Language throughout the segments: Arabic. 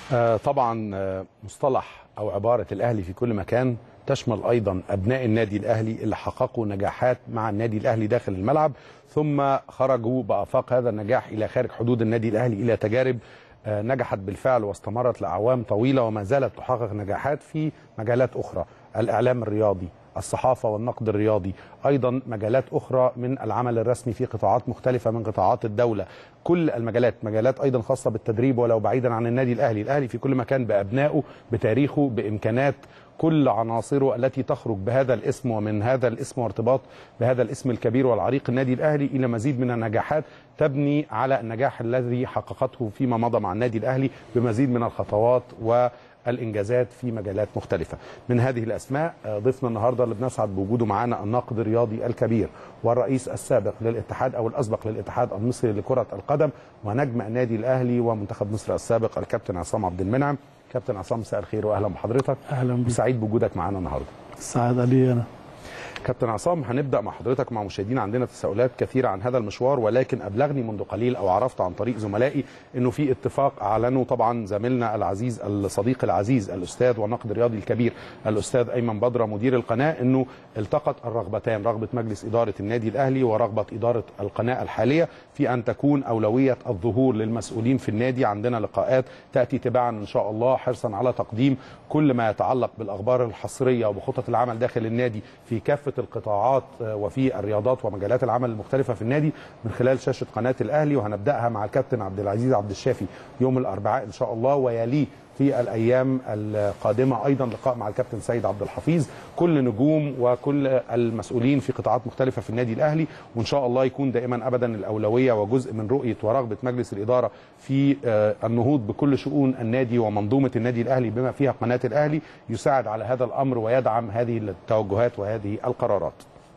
طبعا مصطلح أو عبارة الأهلي في كل مكان تشمل أيضا أبناء النادي الأهلي اللي حققوا نجاحات مع النادي الأهلي داخل الملعب، ثم خرجوا بآفاق هذا النجاح إلى خارج حدود النادي الأهلي إلى تجارب نجحت بالفعل واستمرت لأعوام طويلة وما زالت تحقق نجاحات في مجالات أخرى، الإعلام الرياضي، الصحافة والنقد الرياضي، أيضا مجالات أخرى من العمل الرسمي في قطاعات مختلفة من قطاعات الدولة، كل المجالات، مجالات أيضا خاصة بالتدريب ولو بعيدا عن النادي الأهلي. الأهلي في كل مكان بأبنائه، بتاريخه، بإمكانات كل عناصره التي تخرج بهذا الاسم ومن هذا الاسم وارتباط بهذا الاسم الكبير والعريق النادي الأهلي إلى مزيد من النجاحات تبني على النجاح الذي حققته فيما مضى مع النادي الأهلي بمزيد من الخطوات والإنجازات في مجالات مختلفة. من هذه الأسماء ضيفنا النهاردة اللي بنسعد بوجوده معنا الناقد الرياضي الكبير والرئيس السابق للاتحاد أو الأسبق للاتحاد المصري لكرة القدم ونجم النادي الأهلي ومنتخب مصر السابق الكابتن عصام عبد المنعم. كابتن عصام مساء الخير واهلا بحضرتك. اهلا بك. سعيد بوجودك معانا النهارده. السعاده لي انا. كابتن عصام، هنبدا مع حضرتك مع مشاهدين عندنا تساؤلات كثيره عن هذا المشوار، ولكن ابلغني منذ قليل او عرفت عن طريق زملائي انه في اتفاق اعلنه طبعا زميلنا العزيز الصديق العزيز الاستاذ والناقد الرياضي الكبير الاستاذ ايمن بدره مدير القناه، انه التقت الرغبتان، رغبه مجلس اداره النادي الاهلي ورغبه اداره القناه الحاليه في ان تكون اولويه الظهور للمسؤولين في النادي. عندنا لقاءات تاتي تباعا ان شاء الله حرصا على تقديم كل ما يتعلق بالاخبار الحصريه وبخطط العمل داخل النادي في كافه القطاعات وفي الرياضات ومجالات العمل المختلفه في النادي من خلال شاشه قناه الاهلي، وهنبداها مع الكابتن عبد العزيز عبد الشافي يوم الاربعاء ان شاء الله، ويليه في الايام القادمه ايضا لقاء مع الكابتن سيد عبد الحفيظ، كل نجوم وكل المسؤولين في قطاعات مختلفه في النادي الاهلي، وان شاء الله يكون دائما ابدا الاولويه وجزء من رؤيه ورغبه مجلس الاداره في النهوض بكل شؤون النادي ومنظومه النادي الاهلي بما فيها قناه الاهلي، يساعد على هذا الامر ويدعم هذه التوجهات وهذه القرارات.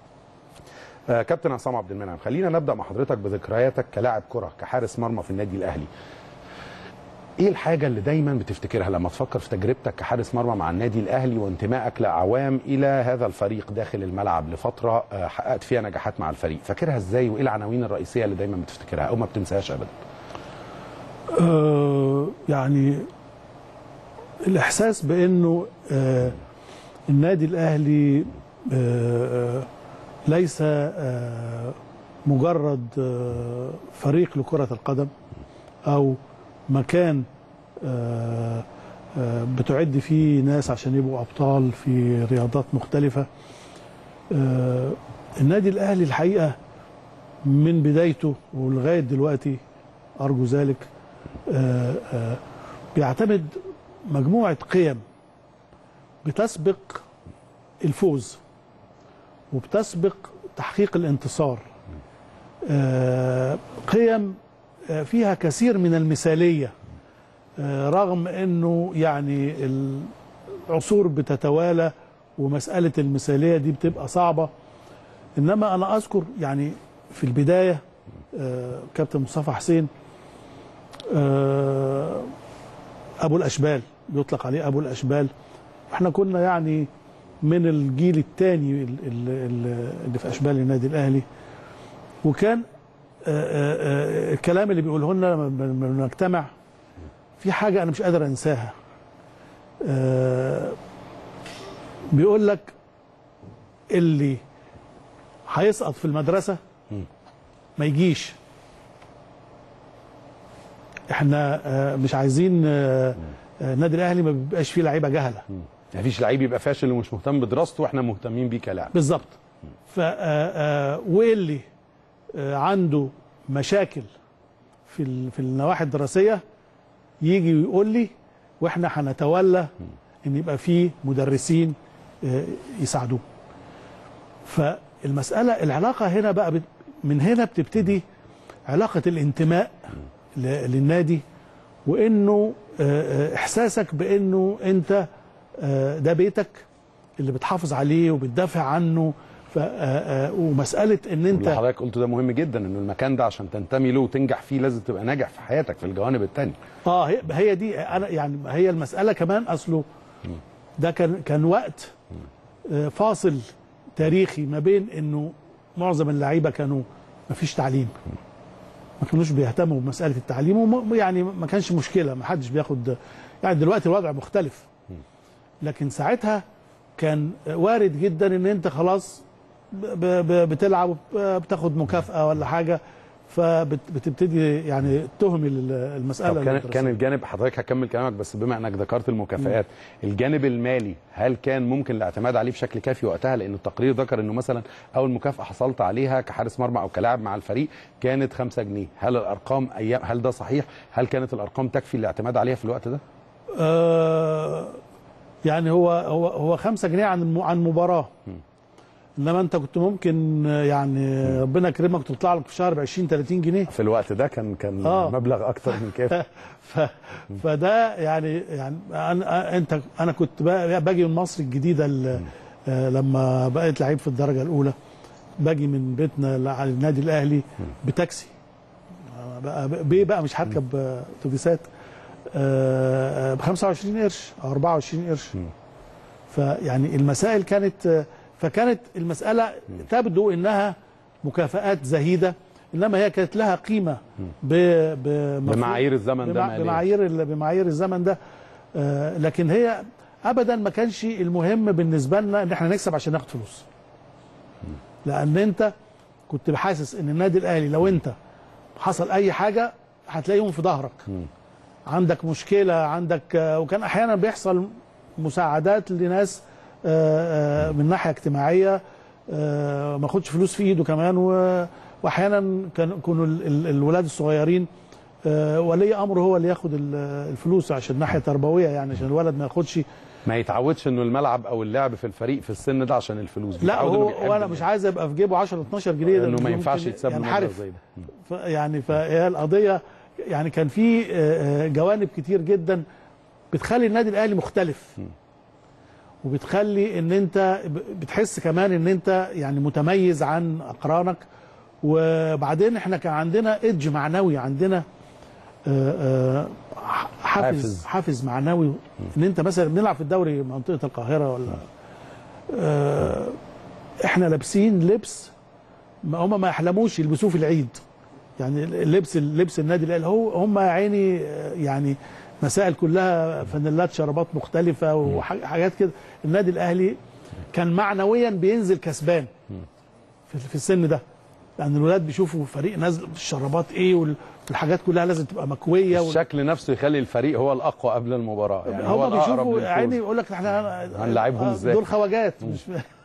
كابتن عصام عبد المنعم، خلينا نبدا مع حضرتك بذكرياتك كلاعب كره كحارس مرمى في النادي الاهلي. ايه الحاجه اللي دايما بتفتكرها لما تفكر في تجربتك كحارس مرمى مع النادي الاهلي وانتمائك لاعوام الى هذا الفريق داخل الملعب لفتره حققت فيها نجاحات مع الفريق؟ فاكرها ازاي وايه العناوين الرئيسيه اللي دايما بتفتكرها او ما بتنساهاش ابدا؟ يعني الاحساس بانه النادي الاهلي ليس مجرد فريق لكره القدم او مكان بتعد فيه ناس عشان يبقوا أبطال في رياضات مختلفة. النادي الأهلي الحقيقة من بدايته ولغاية دلوقتي أرجو ذلك بيعتمد مجموعة قيم بتسبق الفوز وبتسبق تحقيق الانتصار، قيم فيها كثير من المثالية، رغم انه يعني العصور بتتوالى ومسألة المثالية دي بتبقى صعبة. انما انا اذكر يعني في البداية كابتن مصطفى حسين ابو الاشبال، بيطلق عليه ابو الاشبال، احنا كنا يعني من الجيل الثاني اللي في اشبال النادي الاهلي، وكان الكلام اللي بيقوله لنا لما بنجتمع في حاجه انا مش قادر انساها. بيقول لك اللي هيسقط في المدرسه ما يجيش، احنا مش عايزين النادي الاهلي ما بيبقاش فيه لعيبه جهله، ما فيش لعيب يبقى فاشل ومش مهتم بدراسته واحنا مهتمين بيه كلاعب بالظبط. واللي عنده مشاكل في النواحي الدراسيه يجي ويقول لي واحنا هنتولى ان يبقى فيه مدرسين يساعدوه. فالمساله العلاقه هنا بقى من هنا بتبتدي علاقه الانتماء للنادي، وانه احساسك بانه انت ده بيتك اللي بتحافظ عليه وبتدافع عنه. ومساله ان انت اللي حضرتك قلته ده مهم جدا، ان المكان ده عشان تنتمي له وتنجح فيه لازم تبقى ناجح في حياتك في الجوانب الثانيه. هي دي انا يعني هي المساله كمان اصله ده كان وقت فاصل تاريخي ما بين انه معظم اللعيبه كانوا ما فيش تعليم ما كانوش بيهتموا بمساله التعليم، يعني ما كانش مشكله، ما حدش بياخد. يعني دلوقتي الوضع مختلف، لكن ساعتها كان وارد جدا ان انت خلاص بتلعب وبتاخد مكافاه ولا حاجه، فبتبتدي يعني تهمل المساله. كان الجانب، حضرتك هكمل كلامك بس بما انك ذكرت المكافآت، الجانب المالي هل كان ممكن الاعتماد عليه بشكل كافي وقتها؟ لان التقرير ذكر انه مثلا اول مكافاه حصلت عليها كحارس مرمى او كلاعب مع الفريق كانت 5 جنيه، هل الارقام هل ده صحيح؟ هل كانت الارقام تكفي الاعتماد عليها في الوقت ده؟ يعني هو 5 جنيه عن مباراه، انما انت كنت ممكن يعني ربنا يكرمك تطلع لك في شهر ب 20 30 جنيه في الوقت ده. كان مبلغ اكتر من كده. فده يعني انا كنت باجي من مصر الجديده لما بقيت لعيب في الدرجه الاولى، باجي من بيتنا على النادي الاهلي بتاكسي بقى مش هركب اتوبيسات، ب 25 قرش او 24 قرش. فيعني المسائل فكانت المسألة تبدو إنها مكافآت زهيدة، إنما هي كانت لها قيمة بمعايير الزمن ده، بمعايير الزمن ده. لكن هي أبدا ما كانش المهم بالنسبة لنا إن احنا نكسب عشان ناخد فلوس، لأن أنت كنت بحاسس إن النادي الأهلي لو أنت حصل أي حاجة هتلاقيهم في ظهرك، عندك مشكلة عندك. وكان أحيانا بيحصل مساعدات لناس من ناحيه اجتماعيه، ما اخدش فلوس في ايده كمان. واحيانا كانوا الولاد الصغيرين ولي امره هو اللي ياخد الفلوس عشان ناحيه تربويه، يعني عشان الولد ما ياخدش، ما يتعودش انه الملعب او اللعب في الفريق في السن ده عشان الفلوس. لا هو انا مش عايز ابقى في جيبه 10 12 جنيه، انه ما ينفعش يتساب يعني زي ده. يعني فهي القضيه يعني كان في جوانب كتير جدا بتخلي النادي الاهلي مختلف، وبتخلي ان انت بتحس كمان ان انت يعني متميز عن اقرانك. وبعدين احنا كان عندنا ايدج معنوي، عندنا حافز معنوي، ان انت مثلا بنلعب في الدوري منطقه القاهره ولا احنا لابسين لبس هم ما يحلموش يلبسوه في العيد. يعني لبس النادي الاهلي هم يا عيني يعني مسائل كلها فانيلات شرابات مختلفه وحاجات كده. النادي الاهلي كان معنويا بينزل كسبان في السن ده، يعني الولاد بيشوفوا فريق نازل الشرابات ايه والحاجات كلها لازم تبقى مكويه، الشكل نفسه يخلي الفريق هو الاقوى قبل المباراه. يعني هم بيشوفوا عيني يقول لك احنا هنلاعبهم ازاي، دول خواجات مش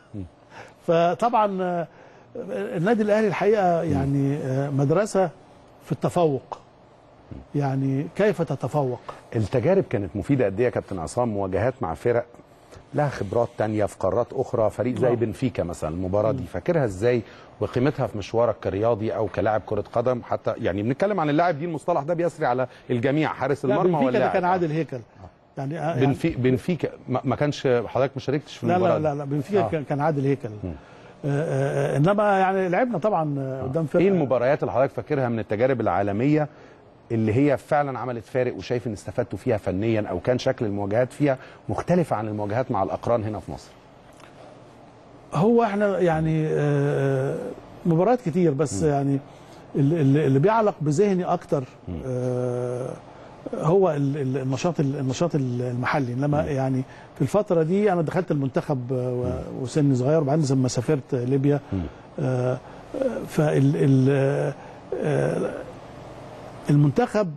فطبعا النادي الاهلي الحقيقه يعني مدرسه في التفوق. يعني كيف تتفوق؟ التجارب كانت مفيده قد ايه يا كابتن عصام؟ مواجهات مع فرق لها خبرات تانية في قارات اخرى، فريق زي بنفيكا مثلا، المباراه دي فاكرها ازاي وقيمتها في مشوارك كرياضي او كلاعب كره قدم؟ حتى يعني بنتكلم عن اللاعب دي، المصطلح ده بيسري على الجميع، حارس المرمى ولا بنفيكا ده كان عادل هيكل. يعني بنفيكا ما كانش حضرتك ما شاركتش في المباراه؟ لا بنفيكا كان عادل هيكل. انما يعني لعبنا طبعا قدام فرقه. ايه المباريات اللي حضرتك فاكرها من التجارب العالميه اللي هي فعلا عملت فارق وشايف ان استفدتوا فيها فنيا، او كان شكل المواجهات فيها مختلفه عن المواجهات مع الاقران هنا في مصر؟ هو احنا يعني مباريات كتير، بس يعني اللي بيعلق بذهني اكتر هو النشاط المحلي. انما يعني في الفتره دي انا دخلت المنتخب وسني صغير، وبعدين لما سافرت ليبيا المنتخب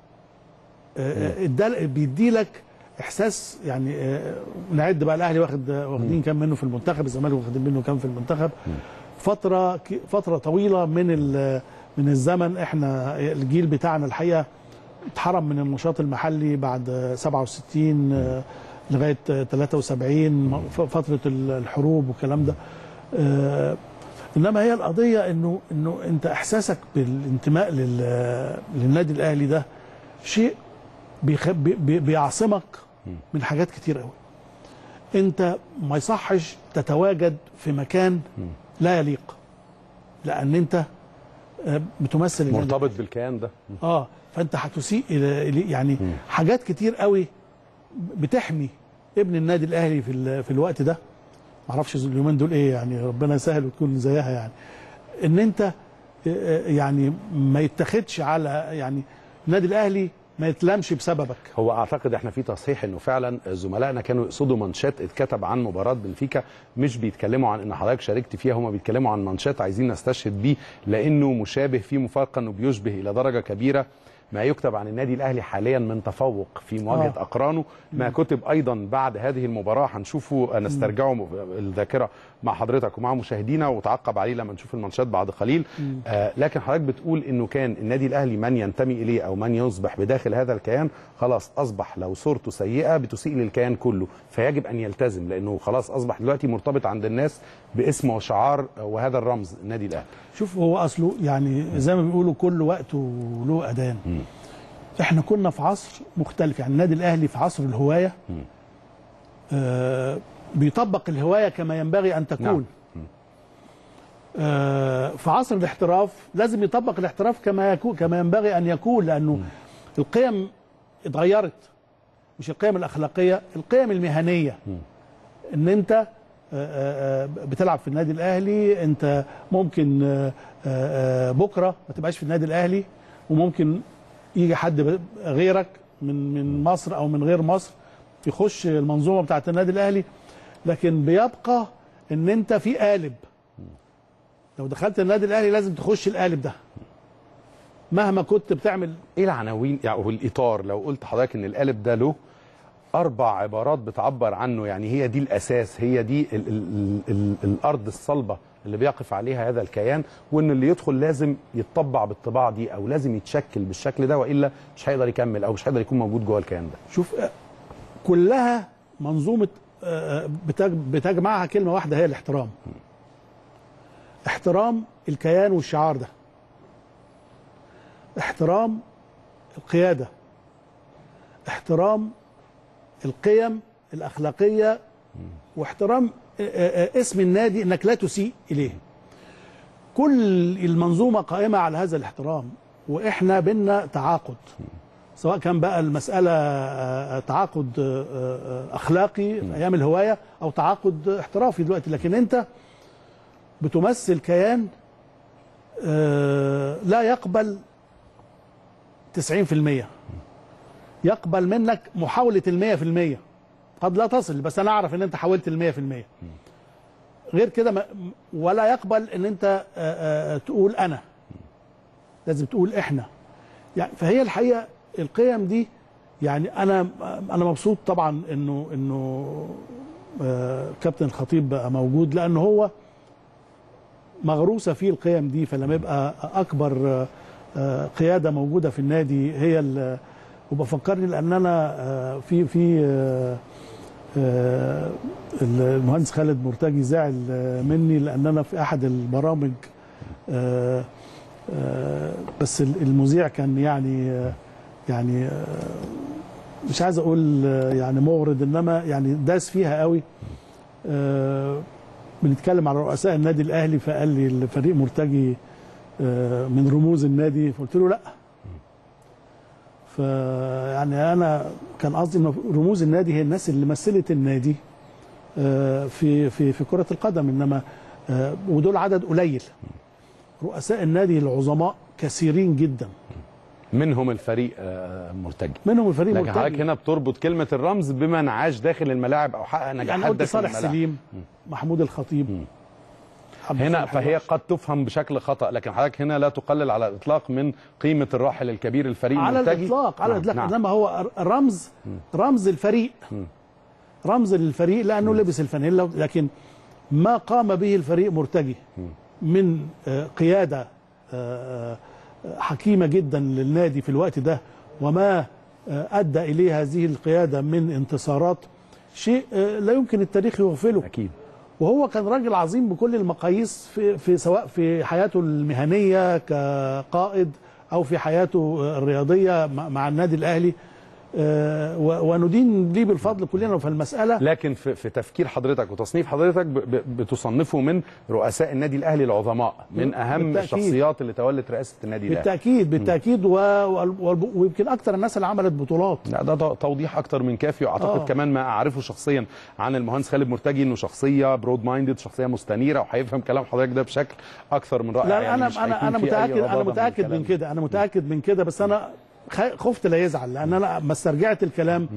بيدي لك احساس. يعني نعد بقى الاهلي واخدين كام منه في المنتخب، الزمالك واخدين منه كام في المنتخب. فتره طويله من الزمن احنا الجيل بتاعنا الحقيقه اتحرم من النشاط المحلي بعد 67 لغايه 73 فتره الحروب والكلام ده. انما هي القضيه انه انت احساسك بالانتماء للنادي الاهلي ده شيء بيعصمك من حاجات كتير قوي. انت ما يصحش تتواجد في مكان لا يليق، لان انت بتمثل مرتبط بالكيان ده. فانت هتسيء يعني حاجات كتير قوي بتحمي ابن النادي الاهلي في الوقت ده. معرفش اليومين دول ايه، يعني ربنا يسهل وتكون زيها. يعني ان انت يعني ما يتخدش على يعني النادي الاهلي ما يتلمش بسببك. هو اعتقد احنا في تصحيح انه فعلا زملائنا كانوا يقصدوا مانشات اتكتب عن مباراه بنفيكا، مش بيتكلموا عن ان حضرتك شاركت فيها، هم بيتكلموا عن مانشات عايزين نستشهد بيه لانه مشابه في مفارقه، انه بيشبه الى درجه كبيره ما يكتب عن النادي الاهلي حاليا من تفوق في مواجهه اقرانه، ما كتب ايضا بعد هذه المباراه هنشوفه نسترجعه الذاكره مع حضرتك ومع مشاهدينا وتعقب عليه لما نشوف الماتشات بعد قليل. لكن حضرتك بتقول انه كان النادي الاهلي من ينتمي اليه او من يصبح بداخل هذا الكيان خلاص اصبح لو صورته سيئه بتسيء للكيان كله، فيجب ان يلتزم لانه خلاص اصبح دلوقتي مرتبط عند الناس باسم وشعار وهذا الرمز النادي الاهلي. شوف هو اصله يعني زي ما بيقولوا كل وقت وله اذان. احنا كنا في عصر مختلف، يعني النادي الاهلي في عصر الهوايه بيطبق الهوايه كما ينبغي ان تكون. نعم. في عصر الاحتراف لازم يطبق الاحتراف كما ينبغي ان يكون، لانه القيم اتغيرت، مش القيم الاخلاقيه، القيم المهنيه. ان انت بتلعب في النادي الاهلي، انت ممكن بكره ما تبقاش في النادي الاهلي، وممكن يجي حد غيرك من مصر او من غير مصر يخش المنظومه بتاعه النادي الاهلي، لكن بيبقى ان انت في قالب. لو دخلت النادي الاهلي لازم تخش القالب ده مهما كنت بتعمل. ايه العناوين يعني والاطار؟ لو قلت حضرتك ان القالب ده له 4 عبارات بتعبر عنه، يعني هي دي الاساس، هي دي الارض الصلبه اللي بيقف عليها هذا الكيان، وان اللي يدخل لازم يتطبع بالطباع دي او لازم يتشكل بالشكل ده، والا مش هيقدر يكمل او مش هيقدر يكون موجود جوه الكيان ده. شوف كلها منظومه بتجمعها كلمه واحده، هي الاحترام. احترام الكيان والشعار ده، احترام القياده، احترام القيم الاخلاقيه، واحترام اسم النادي انك لا تسيء اليه. كل المنظومه قائمه على هذا الاحترام، واحنا بينا تعاقد، سواء كان بقى المساله تعاقد اخلاقي في ايام الهوايه او تعاقد احترافي دلوقتي، لكن انت بتمثل كيان لا يقبل 90%، يقبل منك محاولة 100%، قد لا تصل بس أنا أعرف إن أنت حاولت 100%. غير كده ولا يقبل إن أنت تقول أنا، لازم تقول إحنا. يعني فهي الحقيقة القيم دي، يعني أنا مبسوط طبعا إنه كابتن الخطيب بقى موجود، لأنه هو مغروسة فيه القيم دي، فلما يبقى أكبر قيادة موجودة في النادي هي وبفكرني، لان انا في المهندس خالد مرتجي زعل مني لان انا في احد البرامج بس المذيع كان يعني مش عايز اقول يعني مغرض، انما يعني داس فيها قوي. بنتكلم على رؤساء النادي الاهلي، فقال لي الفريق مرتجي من رموز النادي، فقلت له لا. فيعني انا كان قصدي ان رموز النادي هي الناس اللي مثلت النادي في كرة القدم، انما ودول عدد قليل. رؤساء النادي العظماء كثيرين جدا، منهم الفريق مرتجي. لكن حضرتك هنا بتربط كلمة الرمز بمن عاش داخل الملاعب او حقق نجاحات يعني قلت صالح سليم، محمود الخطيب هنا، فهي قد تفهم بشكل خطأ، لكن حضرتك هنا لا تقلل على الإطلاق من قيمة الراحل الكبير الفريق المرتجي على الإطلاق. على الإطلاق. إنما هو رمز الفريق، رمز للفريق لأنه لبس الفانيلا، لكن ما قام به الفريق مرتجي من قيادة حكيمة جدا للنادي في الوقت ده، وما أدى إليه هذه القيادة من انتصارات، شيء لا يمكن التاريخ يغفله. أكيد. وهو كان راجل عظيم بكل المقاييس في سواء في حياته المهنيه كقائد او في حياته الرياضيه مع النادي الاهلي. وندين ليه بالفضل كلنا في المساله. لكن في تفكير حضرتك وتصنيف حضرتك بتصنفه من رؤساء النادي الاهلي العظماء، من اهم بالتأكيد. الشخصيات اللي تولت رئاسه النادي الاهلي. بالتاكيد ويمكن اكثر الناس اللي عملت بطولات. لا ده توضيح اكتر من كافي، واعتقد كمان ما اعرفه شخصيا عن المهندس خالد مرتجي انه شخصيه برود مايندد، شخصيه مستنيره، وهيفهم كلام حضرتك ده بشكل اكثر من رائع. لا يعني انا متاكد من كده بس انا خفت لا يزعل، لان انا ما استرجعت الكلام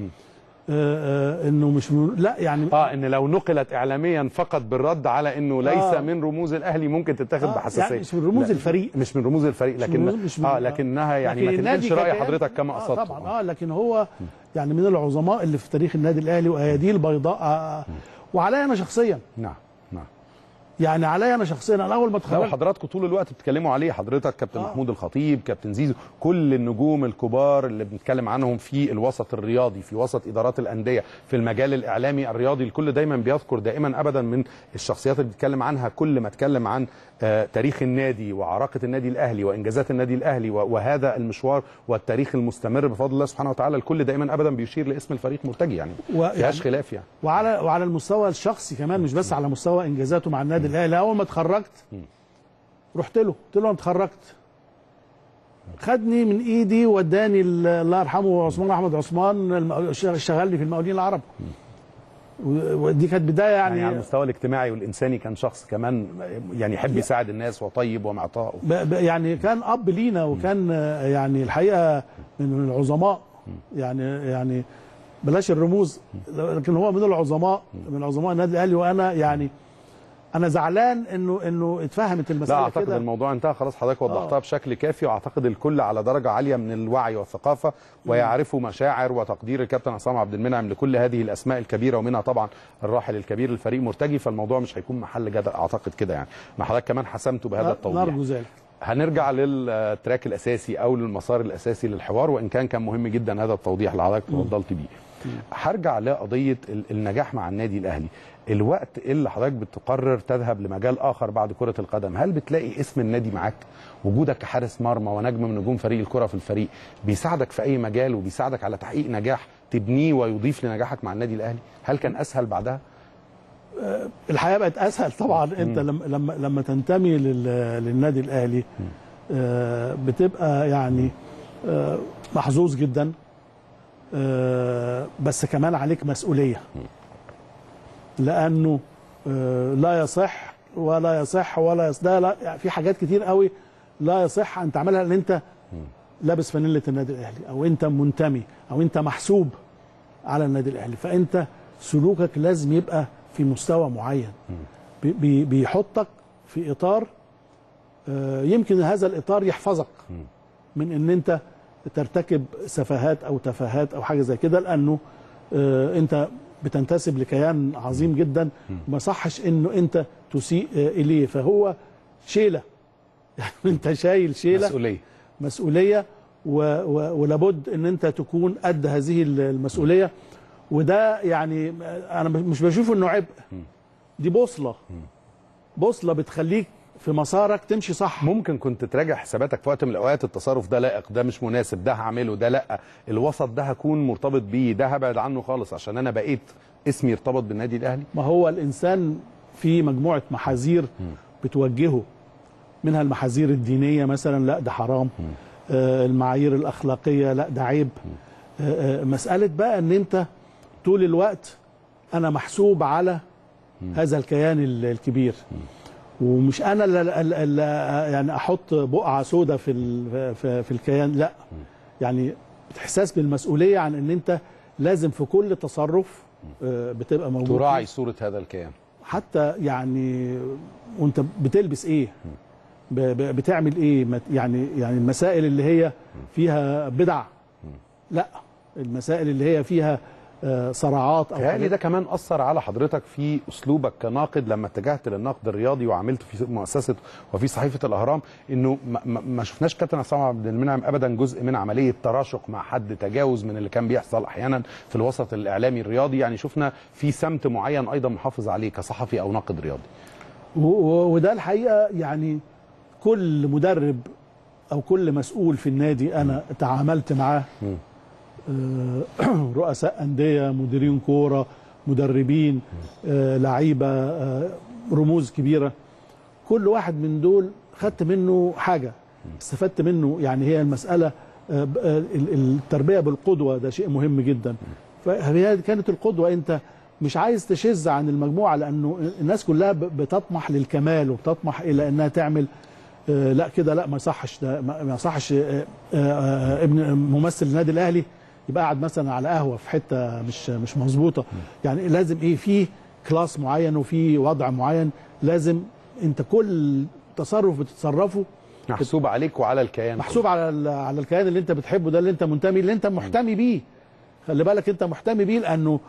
انه مش لا يعني ان لو نقلت اعلاميا فقط بالرد على انه ليس من رموز الاهلي ممكن تتاخد بحساسيه. يعني مش من رموز الفريق، مش من رموز الفريق، لكنها يعني ما تنقلش راي حضرتك كما قصدت. طبعا لكن هو يعني من العظماء اللي في تاريخ النادي الاهلي، واياديه البيضاء. وعليا انا شخصيا، نعم يعني عليا انا شخصيا، انا اول ما اتخرجت حضراتكم طول الوقت بتتكلموا عليه، حضرتك كابتن محمود الخطيب، كابتن زيزو، كل النجوم الكبار اللي بنتكلم عنهم في الوسط الرياضي، في وسط ادارات الانديه، في المجال الاعلامي الرياضي، الكل دايما بيذكر دائما ابدا من الشخصيات اللي بيتكلم عنها. كل ما اتكلم عن تاريخ النادي وعراقه النادي الاهلي وانجازات النادي الاهلي وهذا المشوار والتاريخ المستمر بفضل الله سبحانه وتعالى، الكل دايما ابدا بيشير لاسم الفريق مرتجي، يعني فيهاش خلاف يعني. وعلى المستوى الشخصي كمان، مش بس على مستوى انجازاته مع النادي الاهلي. اول ما اتخرجت رحت له قلت له انا اتخرجت، خدني من ايدي وداني الله يرحمه عثمان احمد عثمان، شغلني في المقاولين العرب، ودي كانت بدايه يعني على المستوى الاجتماعي والانساني كان شخص كمان يعني يحب يساعد الناس وطيب ومعطاء، يعني كان اب لينا، وكان يعني الحقيقه من العظماء، يعني بلاش الرموز، لكن هو من العظماء، من عظماء النادي الاهلي. وانا يعني انا زعلان انه اتفهمت المساله كده. لا اعتقد الموضوع انتهى خلاص، حضرتك وضحتها بشكل كافي، واعتقد الكل على درجه عاليه من الوعي والثقافه، ويعرفوا مشاعر وتقدير الكابتن عصام عبد المنعم لكل هذه الاسماء الكبيره، ومنها طبعا الراحل الكبير للفريق مرتجي. فالموضوع مش هيكون محل جدل اعتقد كده، يعني ما حضرتك كمان حسمته بهذا التوضيح. نرجو ذلك. هنرجع للتراك الاساسي او للمسار الاساسي للحوار، وان كان مهم جدا هذا التوضيح اللي حضرتك تفضلت بيه. هرجع لقضيه النجاح مع النادي الاهلي. الوقت اللي حضرتك بتقرر تذهب لمجال اخر بعد كره القدم، هل بتلاقي اسم النادي معاك؟ وجودك كحارس مرمى ونجم من نجوم فريق الكره في الفريق بيساعدك في اي مجال، وبيساعدك على تحقيق نجاح تبنيه ويضيف لنجاحك مع النادي الاهلي؟ هل كان اسهل بعدها؟ الحياه بقت اسهل طبعا. انت لما تنتمي للنادي الاهلي بتبقى يعني محظوظ جدا، بس كمان عليك مسؤوليه، لانه لا يصح ولا يصح ولا يصح ده، لا في حاجات كتير قوي لا يصح ان تعملها، لان انت لابس فانيله النادي الاهلي، او انت منتمي، او انت محسوب على النادي الاهلي. فانت سلوكك لازم يبقى في مستوى معين بيحطك في اطار، يمكن هذا الاطار يحفظك من ان انت ترتكب سفاهات او تفاهات او حاجه زي كده، لانه انت بتنتسب لكيان عظيم جدا، ما صحش انه انت تسيء اليه. فهو شيله يعني انت شايل شيله مسؤوليه ولابد ان انت تكون قد هذه المسؤوليه. وده يعني انا مش بشوف انه عبء، دي بوصله بتخليك في مسارك تمشي صح. ممكن كنت تراجع حساباتك في وقت من الاوقات، التصرف ده لائق، ده مش مناسب، ده هعمله، ده لا، الوسط ده هكون مرتبط بيه، ده هبعد عنه خالص عشان انا بقيت اسمي يرتبط بالنادي الاهلي. ما هو الانسان في مجموعه محاذير بتوجهه، منها المحاذير الدينيه مثلا، لا ده حرام، المعايير الاخلاقيه لا ده عيب، مساله بقى ان انت طول الوقت انا محسوب على هذا الكيان الكبير، ومش انا اللي يعني احط بقعه سوداء في الكيان، لا، يعني احساس بالمسؤوليه عن ان انت لازم في كل تصرف بتبقى موجود تراعي صوره هذا الكيان، حتى يعني وانت بتلبس ايه، بتعمل ايه، يعني المسائل اللي هي فيها بدع، لا، المسائل اللي هي فيها صراعات او يعني ده كمان اثر على حضرتك في اسلوبك كناقد لما اتجهت للنقد الرياضي وعملت في مؤسسه وفي صحيفه الاهرام، انه ما شفناش كابتن عصام عبد المنعم ابدا جزء من عمليه تراشق مع حد، تجاوز من اللي كان بيحصل احيانا في الوسط الاعلامي الرياضي، يعني شفنا في سمت معين ايضا محافظ عليه كصحفي او ناقد رياضي. وده الحقيقه يعني كل مدرب او كل مسؤول في النادي انا تعاملت معاه رؤساء انديه، مديرين كوره، مدربين، لعيبه، رموز كبيره. كل واحد من دول خدت منه حاجه، استفدت منه. يعني هي المساله التربيه بالقدوه ده شيء مهم جدا. فهي كانت القدوه، انت مش عايز تشذ عن المجموعه، لانه الناس كلها بتطمح للكمال وبتطمح الى انها تعمل لا كده، لا ما يصحش، ده ما يصحش. ابن ممثل النادي الاهلي يبقى قاعد مثلا على قهوه في حته مش مظبوطه. يعني لازم ايه، في كلاس معين وفي وضع معين، لازم انت كل تصرف بتتصرفه محسوب عليك وعلى الكيان، محسوب على الكيان اللي انت بتحبه، ده اللي انت منتمي، اللي انت محتمي بيه. خلي بالك انت محتمي بيه، لانه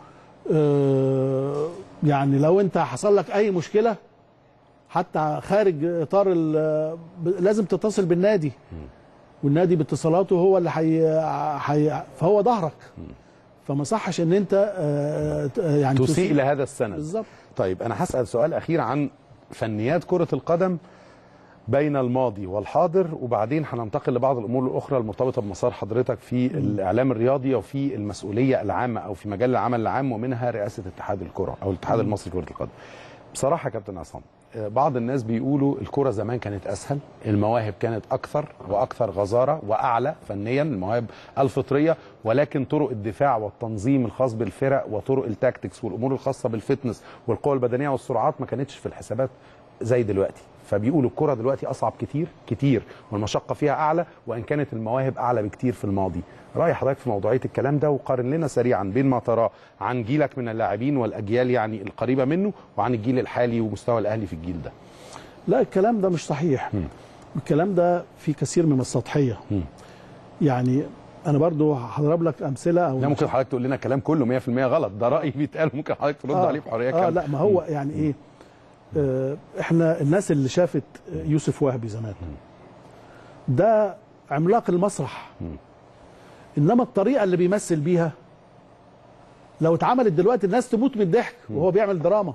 يعني لو انت حصل لك اي مشكله حتى خارج اطار لازم تتصل بالنادي، والنادي باتصالاته هو اللي فهو ظهرك. فما صحش ان انت يعني تسيء الى هذا السند. بالظبط. طيب انا هسال سؤال اخير عن فنيات كره القدم بين الماضي والحاضر، وبعدين هننتقل لبعض الامور الاخرى المرتبطه بمسار حضرتك في الاعلام الرياضي وفي المسؤوليه العامه او في مجال العمل العام، ومنها رئاسه اتحاد الكره او الاتحاد المصري لكره القدم. بصراحه يا كابتن عصام، بعض الناس بيقولوا الكره زمان كانت اسهل، المواهب كانت اكثر واكثر غزاره واعلى فنيا، المواهب الفطريه، ولكن طرق الدفاع والتنظيم الخاص بالفرق وطرق التاكتكس والامور الخاصه بالفتنس والقوه البدنيه والسرعات ما كانتش في الحسابات زي دلوقتي. فبيقولوا الكره دلوقتي اصعب كتير كتير والمشقه فيها اعلى، وان كانت المواهب اعلى بكتير في الماضي. راي حضرتك في موضوعيه الكلام ده، وقارن لنا سريعا بين ما تراه عن جيلك من اللاعبين والاجيال يعني القريبه منه، وعن الجيل الحالي ومستوى الاهلي في الجيل ده. لا الكلام ده مش صحيح. الكلام ده فيه كثير من السطحيه. يعني انا برضو هضرب لك امثله، او لا ممكن حضرتك تقول لنا كلام كله 100% غلط، ده راي بيتقال ممكن حضرتك ترد عليه بحريه كامله. لا ما هو يعني ايه، احنا الناس اللي شافت يوسف وهبي زمان ده عملاق المسرح، انما الطريقه اللي بيمثل بيها لو اتعملت دلوقتي الناس تموت من الضحك وهو بيعمل دراما،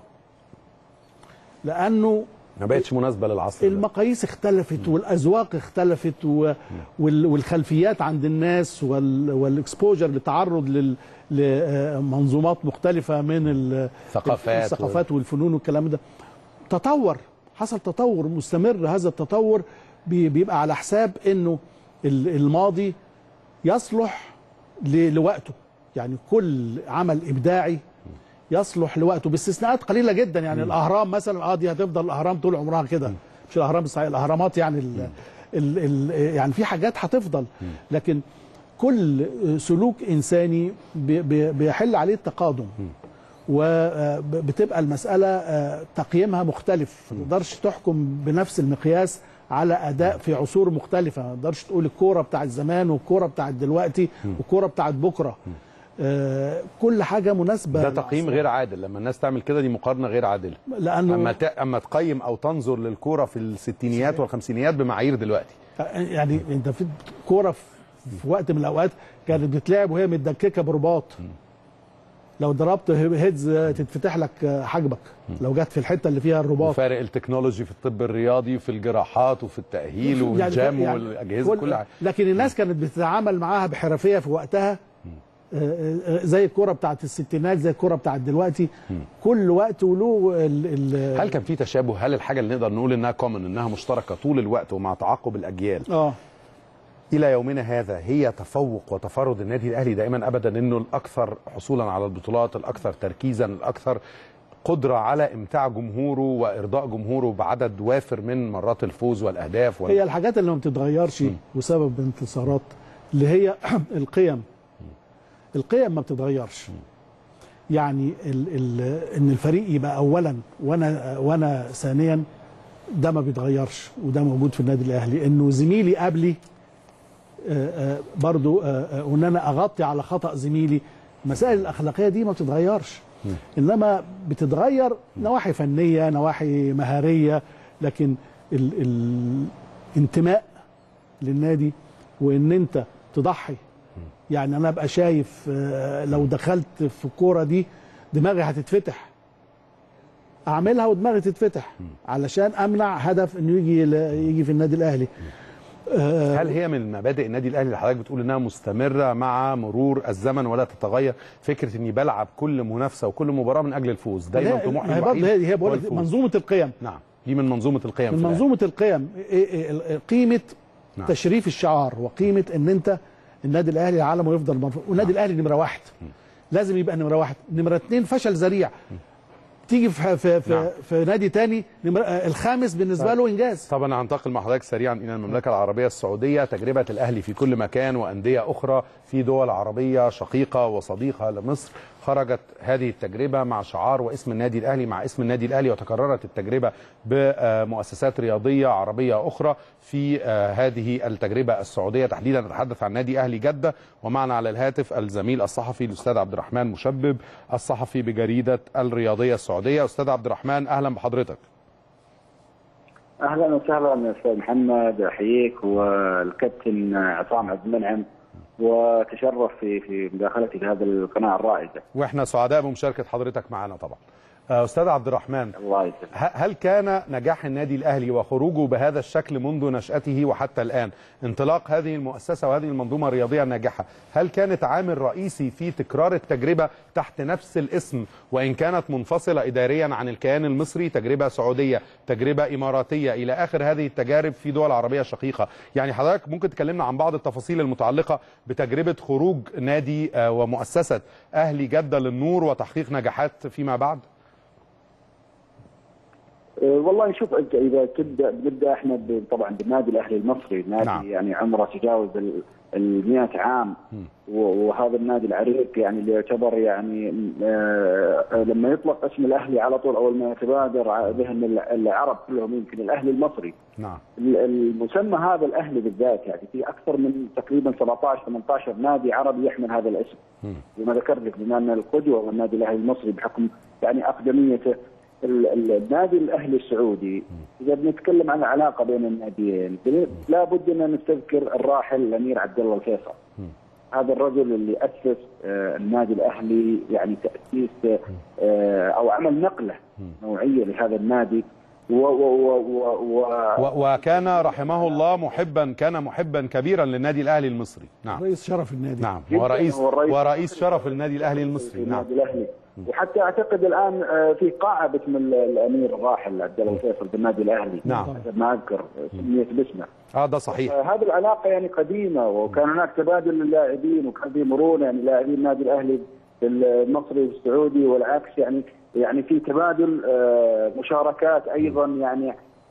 لانه ما بقتش مناسبه للعصر. المقاييس اختلفت والاذواق اختلفت والخلفيات عند الناس والاكسبوجر للتعرض لمنظومات مختلفه من الثقافات والفنون والكلام ده. تطور، حصل تطور مستمر. هذا التطور بيبقى على حساب انه الماضي يصلح لوقته. يعني كل عمل ابداعي يصلح لوقته باستثناءات قليله جدا. يعني الاهرام مثلا دي هتفضل الاهرام طول عمرها كده، مش الاهرام الصحيح، الاهرامات يعني يعني في حاجات هتفضل، لكن كل سلوك انساني بيحل عليه التقادم، وبتبقى المساله تقييمها مختلف. ما تقدرش تحكم بنفس المقياس على اداء في عصور مختلفه. ما تقدرش تقول الكوره بتاعت زمان والكوره بتاعت دلوقتي والكوره بتاعت بكره. كل حاجه مناسبه. ده تقييم غير عادل لما الناس تعمل كده، دي مقارنه غير عادله. لانه اما تقيم او تنظر للكوره في الستينيات والخمسينيات بمعايير دلوقتي، يعني انت في كوره في وقت من الاوقات كانت بتتلعب وهي متدككه برباط، لو ضربت هيدز تتفتح لك حاجبك لو جت في الحته اللي فيها الرباط. وفارق التكنولوجي في الطب الرياضي وفي الجراحات وفي التاهيل والجام والاجهزه كل حاجه. لكن الناس كانت بتتعامل معاها بحرفيه في وقتها، زي الكرة بتاعت الستينات زي الكرة بتاعت دلوقتي. كل وقت وله هل كان في تشابه؟ هل الحاجة اللي نقدر نقول انها كومن، انها مشتركة طول الوقت ومع تعاقب الاجيال الى يومنا هذا، هي تفوق وتفرد النادي الاهلي دائما ابدا انه الاكثر حصولا على البطولات، الاكثر تركيزا، الاكثر قدرة على امتاع جمهوره وارضاء جمهوره بعدد وافر من مرات الفوز والاهداف هي الحاجات اللي ما بتتغيرش وسبب الانتصارات اللي هي القيم ما بتتغيرش. يعني ان الفريق يبقى اولا وانا ثانيا، ده ما بيتغيرش، وده موجود في النادي الاهلي. انه زميلي قبلي برضو، وان انا اغطي على خطأ زميلي. المسائل الاخلاقيه دي ما بتتغيرش، انما بتتغير نواحي فنيه، نواحي مهاريه، لكن الانتماء للنادي وان انت تضحي. يعني انا ابقى شايف لو دخلت في الكوره دي دماغي هتتفتح، اعملها ودماغي تتفتح علشان امنع هدف انه يجي في النادي الاهلي. هل هي من مبادئ النادي الاهلي اللي حضرتك بتقول انها مستمره مع مرور الزمن ولا تتغير؟ فكره اني بلعب كل منافسه وكل مباراه من اجل الفوز، دايما طموحي الوحيد هي بقول لك منظومه القيم. نعم، دي من منظومه القيم، من منظومه القيم. قيمه نعم. تشريف الشعار وقيمه ان انت النادي الاهلي العالم ويفضل مرفوع، والنادي الاهلي نمره واحد. لازم يبقى نمره واحد. نمره اثنين فشل ذريع. تيجي في نادي تاني الخامس بالنسبه له انجاز. طبعا انا هنتقل مع حضرتك سريعا الى المملكه العربيه السعوديه. تجربه الاهلي في كل مكان وانديه اخرى في دول عربيه شقيقه وصديقه لمصر. خرجت هذه التجربه مع شعار واسم النادي الاهلي مع اسم النادي الاهلي، وتكررت التجربه بمؤسسات رياضيه عربيه اخرى في هذه التجربه السعوديه تحديدا. نتحدث عن نادي اهلي جده، ومعنا على الهاتف الزميل الصحفي الاستاذ عبد الرحمن مشبب، الصحفي بجريده الرياضيه السعوديه. استاذ عبد الرحمن اهلا بحضرتك. اهلا وسهلا استاذ محمد، احييك والكابتن عصام عبد المنعم، وتشرف في مداخلتي في هذه القناه الرائده. واحنا سعداء بمشاركه حضرتك معنا طبعا. استاذ عبد الرحمن، الله يسلمك. هل كان نجاح النادي الاهلي وخروجه بهذا الشكل منذ نشأته وحتى الان، انطلاق هذه المؤسسه وهذه المنظومه الرياضيه الناجحه، هل كانت عامل رئيسي في تكرار التجربه تحت نفس الاسم وان كانت منفصله اداريا عن الكيان المصري؟ تجربه سعوديه، تجربه اماراتيه، الى اخر هذه التجارب في دول عربيه شقيقه. يعني حضرتك ممكن تكلمنا عن بعض التفاصيل المتعلقه بتجربه خروج نادي ومؤسسه اهلي جده للنور وتحقيق نجاحات فيما بعد؟ والله شوف، اذا بنبدا احنا طبعا بالنادي الاهلي المصري، نادي نعم. يعني عمره تجاوز ال 100 عام، وهذا النادي العريق يعني اللي يعتبر يعني لما يطلق اسم الاهلي على طول اول ما يتبادر ذهن العرب كلهم يمكن الاهلي المصري. نعم. المسمى هذا الاهلي بالذات يعني في اكثر من تقريبا 17-18 نادي عربي يحمل هذا الاسم. وما ذكرت لك بما ان القدوه والنادي الاهلي المصري بحكم يعني اقدميته. النادي الاهلي السعودي اذا بنتكلم عن العلاقه بين الناديين لابد ان نستذكر الراحل الامير عبد الله الفيصل. هذا الرجل اللي اسس النادي الاهلي يعني تاسيس او عمل نقله نوعيه لهذا النادي وكان رحمه الله كان محبا كبيرا للنادي الاهلي المصري. نعم. رئيس شرف النادي. نعم. ورئيس شرف النادي الاهلي المصري. نعم. الأهلي. وحتى اعتقد الان في قاعه باسم الامير الراحل عبد الله الفيصل بالنادي الاهلي. نعم. ما اذكر سميت باسمه. ده صحيح. هذه العلاقه يعني قديمه، وكان هناك تبادل للاعبين وكان في مرونه، يعني لاعبين النادي الاهلي المصري والسعودي والعكس، يعني في تبادل مشاركات ايضا يعني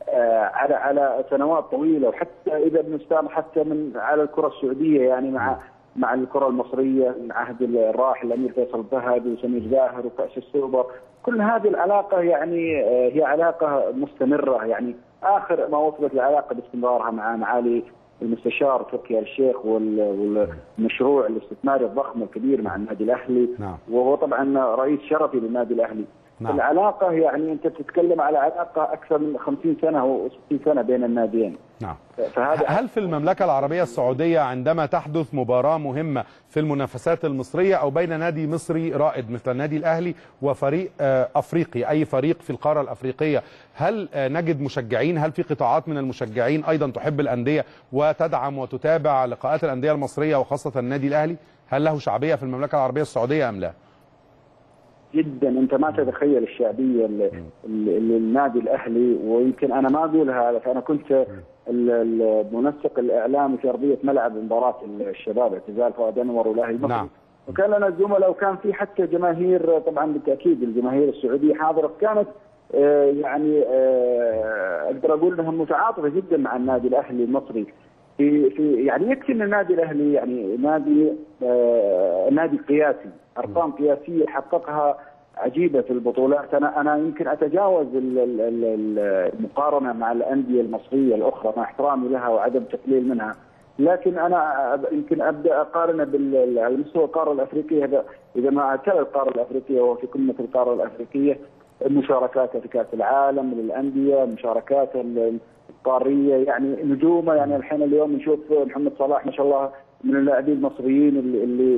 على سنوات طويله. وحتى اذا بنستعمل حتى من على الكره السعوديه يعني مع الكره المصريه من عهد الراحل الامير فيصل الذهبي وسمير زاهر وكاس السوبر، كل هذه العلاقه يعني هي علاقه مستمره. يعني اخر ما وصلت العلاقه باستمرارها مع معالي المستشار تركي آل الشيخ والمشروع الاستثماري الضخم الكبير مع النادي الاهلي. نعم. وهو طبعا رئيس شرفي للنادي الاهلي. نعم. العلاقه يعني انت تتكلم على علاقه اكثر من 50 سنه و60 سنه بين الناديين. نعم. هل في المملكه العربيه السعوديه عندما تحدث مباراه مهمه في المنافسات المصريه او بين نادي مصري رائد مثل النادي الاهلي وفريق افريقي، اي فريق في القاره الافريقيه، هل نجد مشجعين؟ هل في قطاعات من المشجعين ايضا تحب الانديه وتدعم وتتابع لقاءات الانديه المصريه وخاصه النادي الاهلي؟ هل له شعبيه في المملكه العربية السعودية ام لا؟ جدا، انت ما تتخيل الشعبيه للنادي الاهلي. ويمكن انا ما اقولها، فانا كنت المنسق الاعلامي في ارضيه ملعب مباراه الشباب اعتزال فؤاد انور والاهلي المصري. نعم. وكان لنا زملاء وكان في حتى جماهير، طبعا بالتاكيد الجماهير السعوديه حاضره، كانت يعني اقدر اقول انها متعاطفه جدا مع النادي الاهلي المصري. في يعني يكفي ان النادي الاهلي يعني نادي قياسي، ارقام قياسيه حققها عجيبه في البطولات. انا يمكن اتجاوز المقارنه مع الانديه المصريه الاخرى مع احترامي لها وعدم تقليل منها، لكن انا يمكن ابدا اقارنه على مستوى القاره الافريقيه. اذا ما اعتبر القاره الافريقيه وهو في قمه القاره الافريقيه، مشاركاته في كاس العالم للانديه، مشاركاته القاريه، يعني نجومه. يعني الحين اليوم نشوف محمد صلاح ما شاء الله من اللاعبين المصريين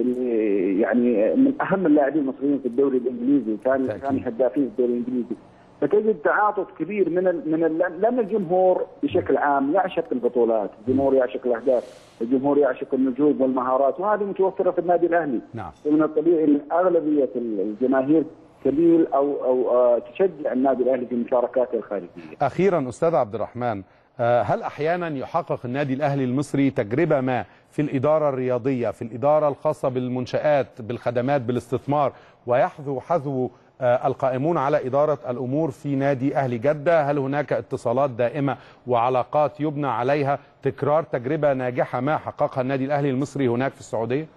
اللي يعني من اهم اللاعبين المصريين في الدوري الانجليزي، ثاني هدافين في الدوري الانجليزي. فتجد تعاطف كبير لان الجمهور بشكل عام يعشق البطولات، الجمهور يعشق الاهداف، الجمهور يعشق النجوم والمهارات، وهذه متوفره في النادي الاهلي. نعم. ومن الطبيعي ان اغلبيه الجماهير تميل او تشجع النادي الاهلي في مشاركاته الخارجيه. اخيرا استاذ عبد الرحمن، هل احيانا يحقق النادي الاهلي المصري تجربه ما في الاداره الرياضيه، في الاداره الخاصه بالمنشآت، بالخدمات، بالاستثمار، ويحذو القائمون على إدارة الأمور في نادي أهلي جدة؟ هل هناك اتصالات دائمة وعلاقات يبنى عليها تكرار تجربة ناجحة ما حققها النادي الأهلي المصري هناك في السعودية؟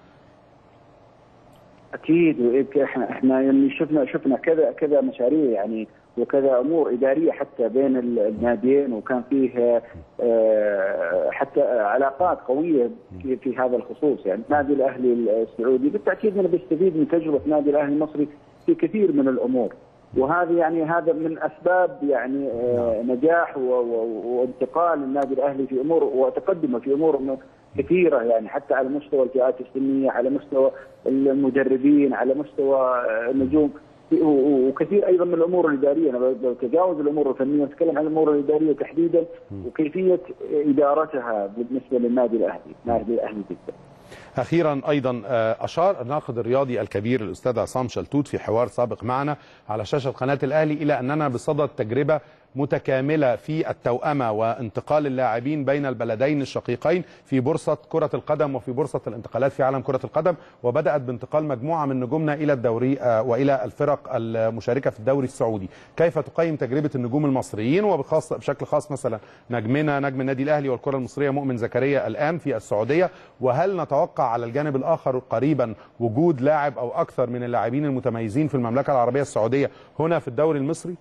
أكيد. احنا يعني شفنا كذا مشاريع يعني وكذا أمور إدارية حتى بين الناديين، وكان فيه حتى علاقات قوية في هذا الخصوص. يعني النادي الأهلي السعودي بالتأكيد من بيستفيد من تجربة النادي الأهلي المصري في كثير من الامور، وهذه يعني هذا من اسباب يعني نجاح وانتقال النادي الاهلي في امور وتقدمه في امور كثيره، يعني حتى على مستوى الفئات السنيه، على مستوى المدربين، على مستوى النجوم، وكثير ايضا من الامور الاداريه. انا بتجاوز الامور الفنيه واتكلم عن الامور الاداريه تحديدا وكيفيه ادارتها بالنسبه للنادي الاهلي، النادي الاهلي جدا. أخيرا أيضا أشار الناقد الرياضي الكبير الأستاذ عصام شلتوت في حوار سابق معنا على شاشة قناة الأهلي إلى أننا بصدد تجربة متكاملة في التوأمة وانتقال اللاعبين بين البلدين الشقيقين في بورصة كرة القدم وفي بورصة الانتقالات في عالم كرة القدم، وبدأت بانتقال مجموعة من نجومنا إلى الدوري وإلى الفرق المشاركة في الدوري السعودي. كيف تقيم تجربة النجوم المصريين وبشكل خاص مثلا نجمنا نجم النادي الأهلي والكرة المصرية مؤمن زكريا الآن في السعودية؟ وهل نتوقع على الجانب الآخر قريبا وجود لاعب أو أكثر من اللاعبين المتميزين في المملكة العربية السعودية هنا في الدوري المصري؟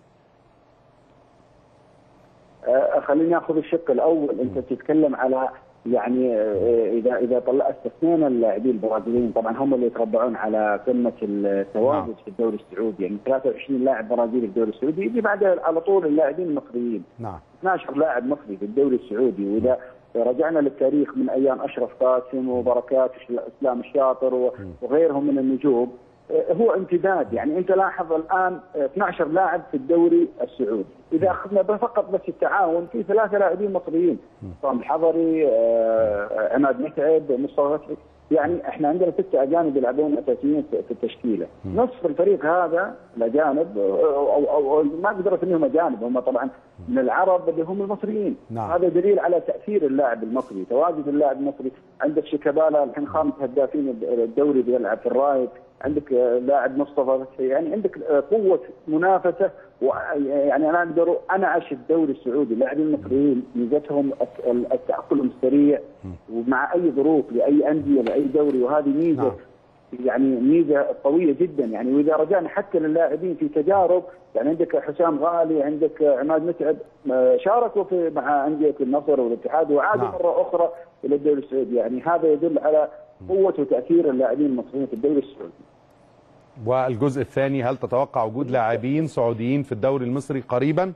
خليني اخذ الشق الاول. انت تتكلم على يعني اذا استثنينا اللاعبين البرازيليين، طبعا هم اللي يتربعون على قمه التواجد في الدوري السعودي، يعني 23 لاعب برازيلي في الدوري السعودي، يجي بعدها على طول اللاعبين المصريين. نعم. 12 لاعب مصري في الدوري السعودي، واذا رجعنا للتاريخ من ايام اشرف قاسم وبركات اسلام الشاطر وغيرهم من النجوم، هو امتداد. يعني انت لاحظ الان 12 لاعب في الدوري السعودي، اذا اخذنا فقط بس التعاون في 3 لاعبين مصريين، طبعا الحضري، عماد متعب، مصطفى فتحي، يعني احنا عندنا 6 اجانب يلعبون اساسيين في التشكيله، نصف الفريق هذا الاجانب أو ما اقدر اسميهم اجانب، هم طبعا من العرب اللي هم المصريين. نعم. هذا دليل على تاثير اللاعب المصري، تواجد اللاعب المصري. عندك شيكابالا الحين خامس هدافين الدوري بيلعب في الرايد، عندك لاعب مصطفى فتحي، يعني عندك قوه منافسه. يعني انا اقدر انعش الدوري السعودي، اللاعبين المصريين ميزتهم التاقلم السريع ومع اي ظروف لاي انديه لاي دوري، وهذه ميزه. نعم. يعني ميزه قويه جدا. يعني واذا رجعنا حتى للاعبين في تجارب، يعني عندك حسام غالي، عندك عماد متعب، شاركوا مع انديه النصر والاتحاد وعادوا مره اخرى الى الدوري السعودي، يعني هذا يدل على قوه وتاثير اللاعبين المصريين في الدوري السعودي. والجزء الثاني، هل تتوقع وجود لاعبين سعوديين في الدوري المصري قريبا؟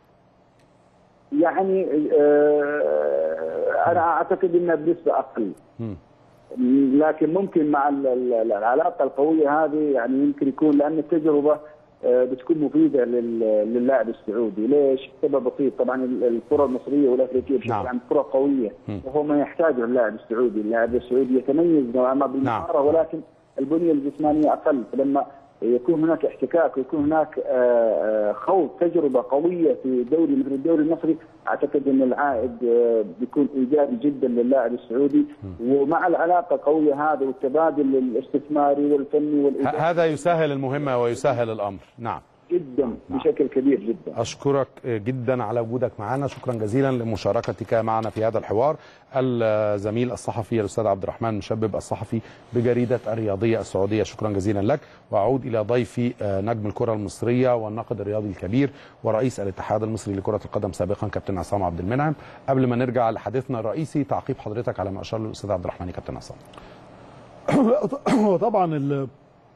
يعني انا اعتقد انها بنسبه اقل، لكن ممكن مع العلاقه القويه هذه يعني يمكن يكون، لان التجربه بتكون مفيده للاعب السعودي. ليش؟ سبب بسيط، طبعا الكره المصريه والافريقيه بشكل عام كره قويه، وهو ما يحتاجه اللاعب السعودي. اللاعب السعودي يتميز نوعا ما بالمهاره، ولكن البنيه الجسمانيه اقل، فلما يكون هناك احتكاك ويكون هناك خوض تجربه قويه في دوري مثل الدوري المصري، اعتقد ان العائد بيكون ايجابي جدا لللاعب السعودي. ومع العلاقه القويه هذا والتبادل الاستثماري والفني والاداري، هذا يسهل المهمه ويسهل الامر. نعم جدا، بشكل كبير جدا. أشكرك جدا على وجودك معنا، شكرا جزيلا لمشاركتك معنا في هذا الحوار. الزميل الصحفي الأستاذ عبد الرحمن مشبب الصحفي بجريدة الرياضية السعودية، شكرا جزيلا لك. وأعود إلى ضيفي نجم الكرة المصرية والناقد الرياضي الكبير ورئيس الاتحاد المصري لكرة القدم سابقا كابتن عصام عبد المنعم. قبل ما نرجع لحديثنا الرئيسي، تعقيب حضرتك على ما أشار له الأستاذ عبد الرحمن كابتن عصام. طبعا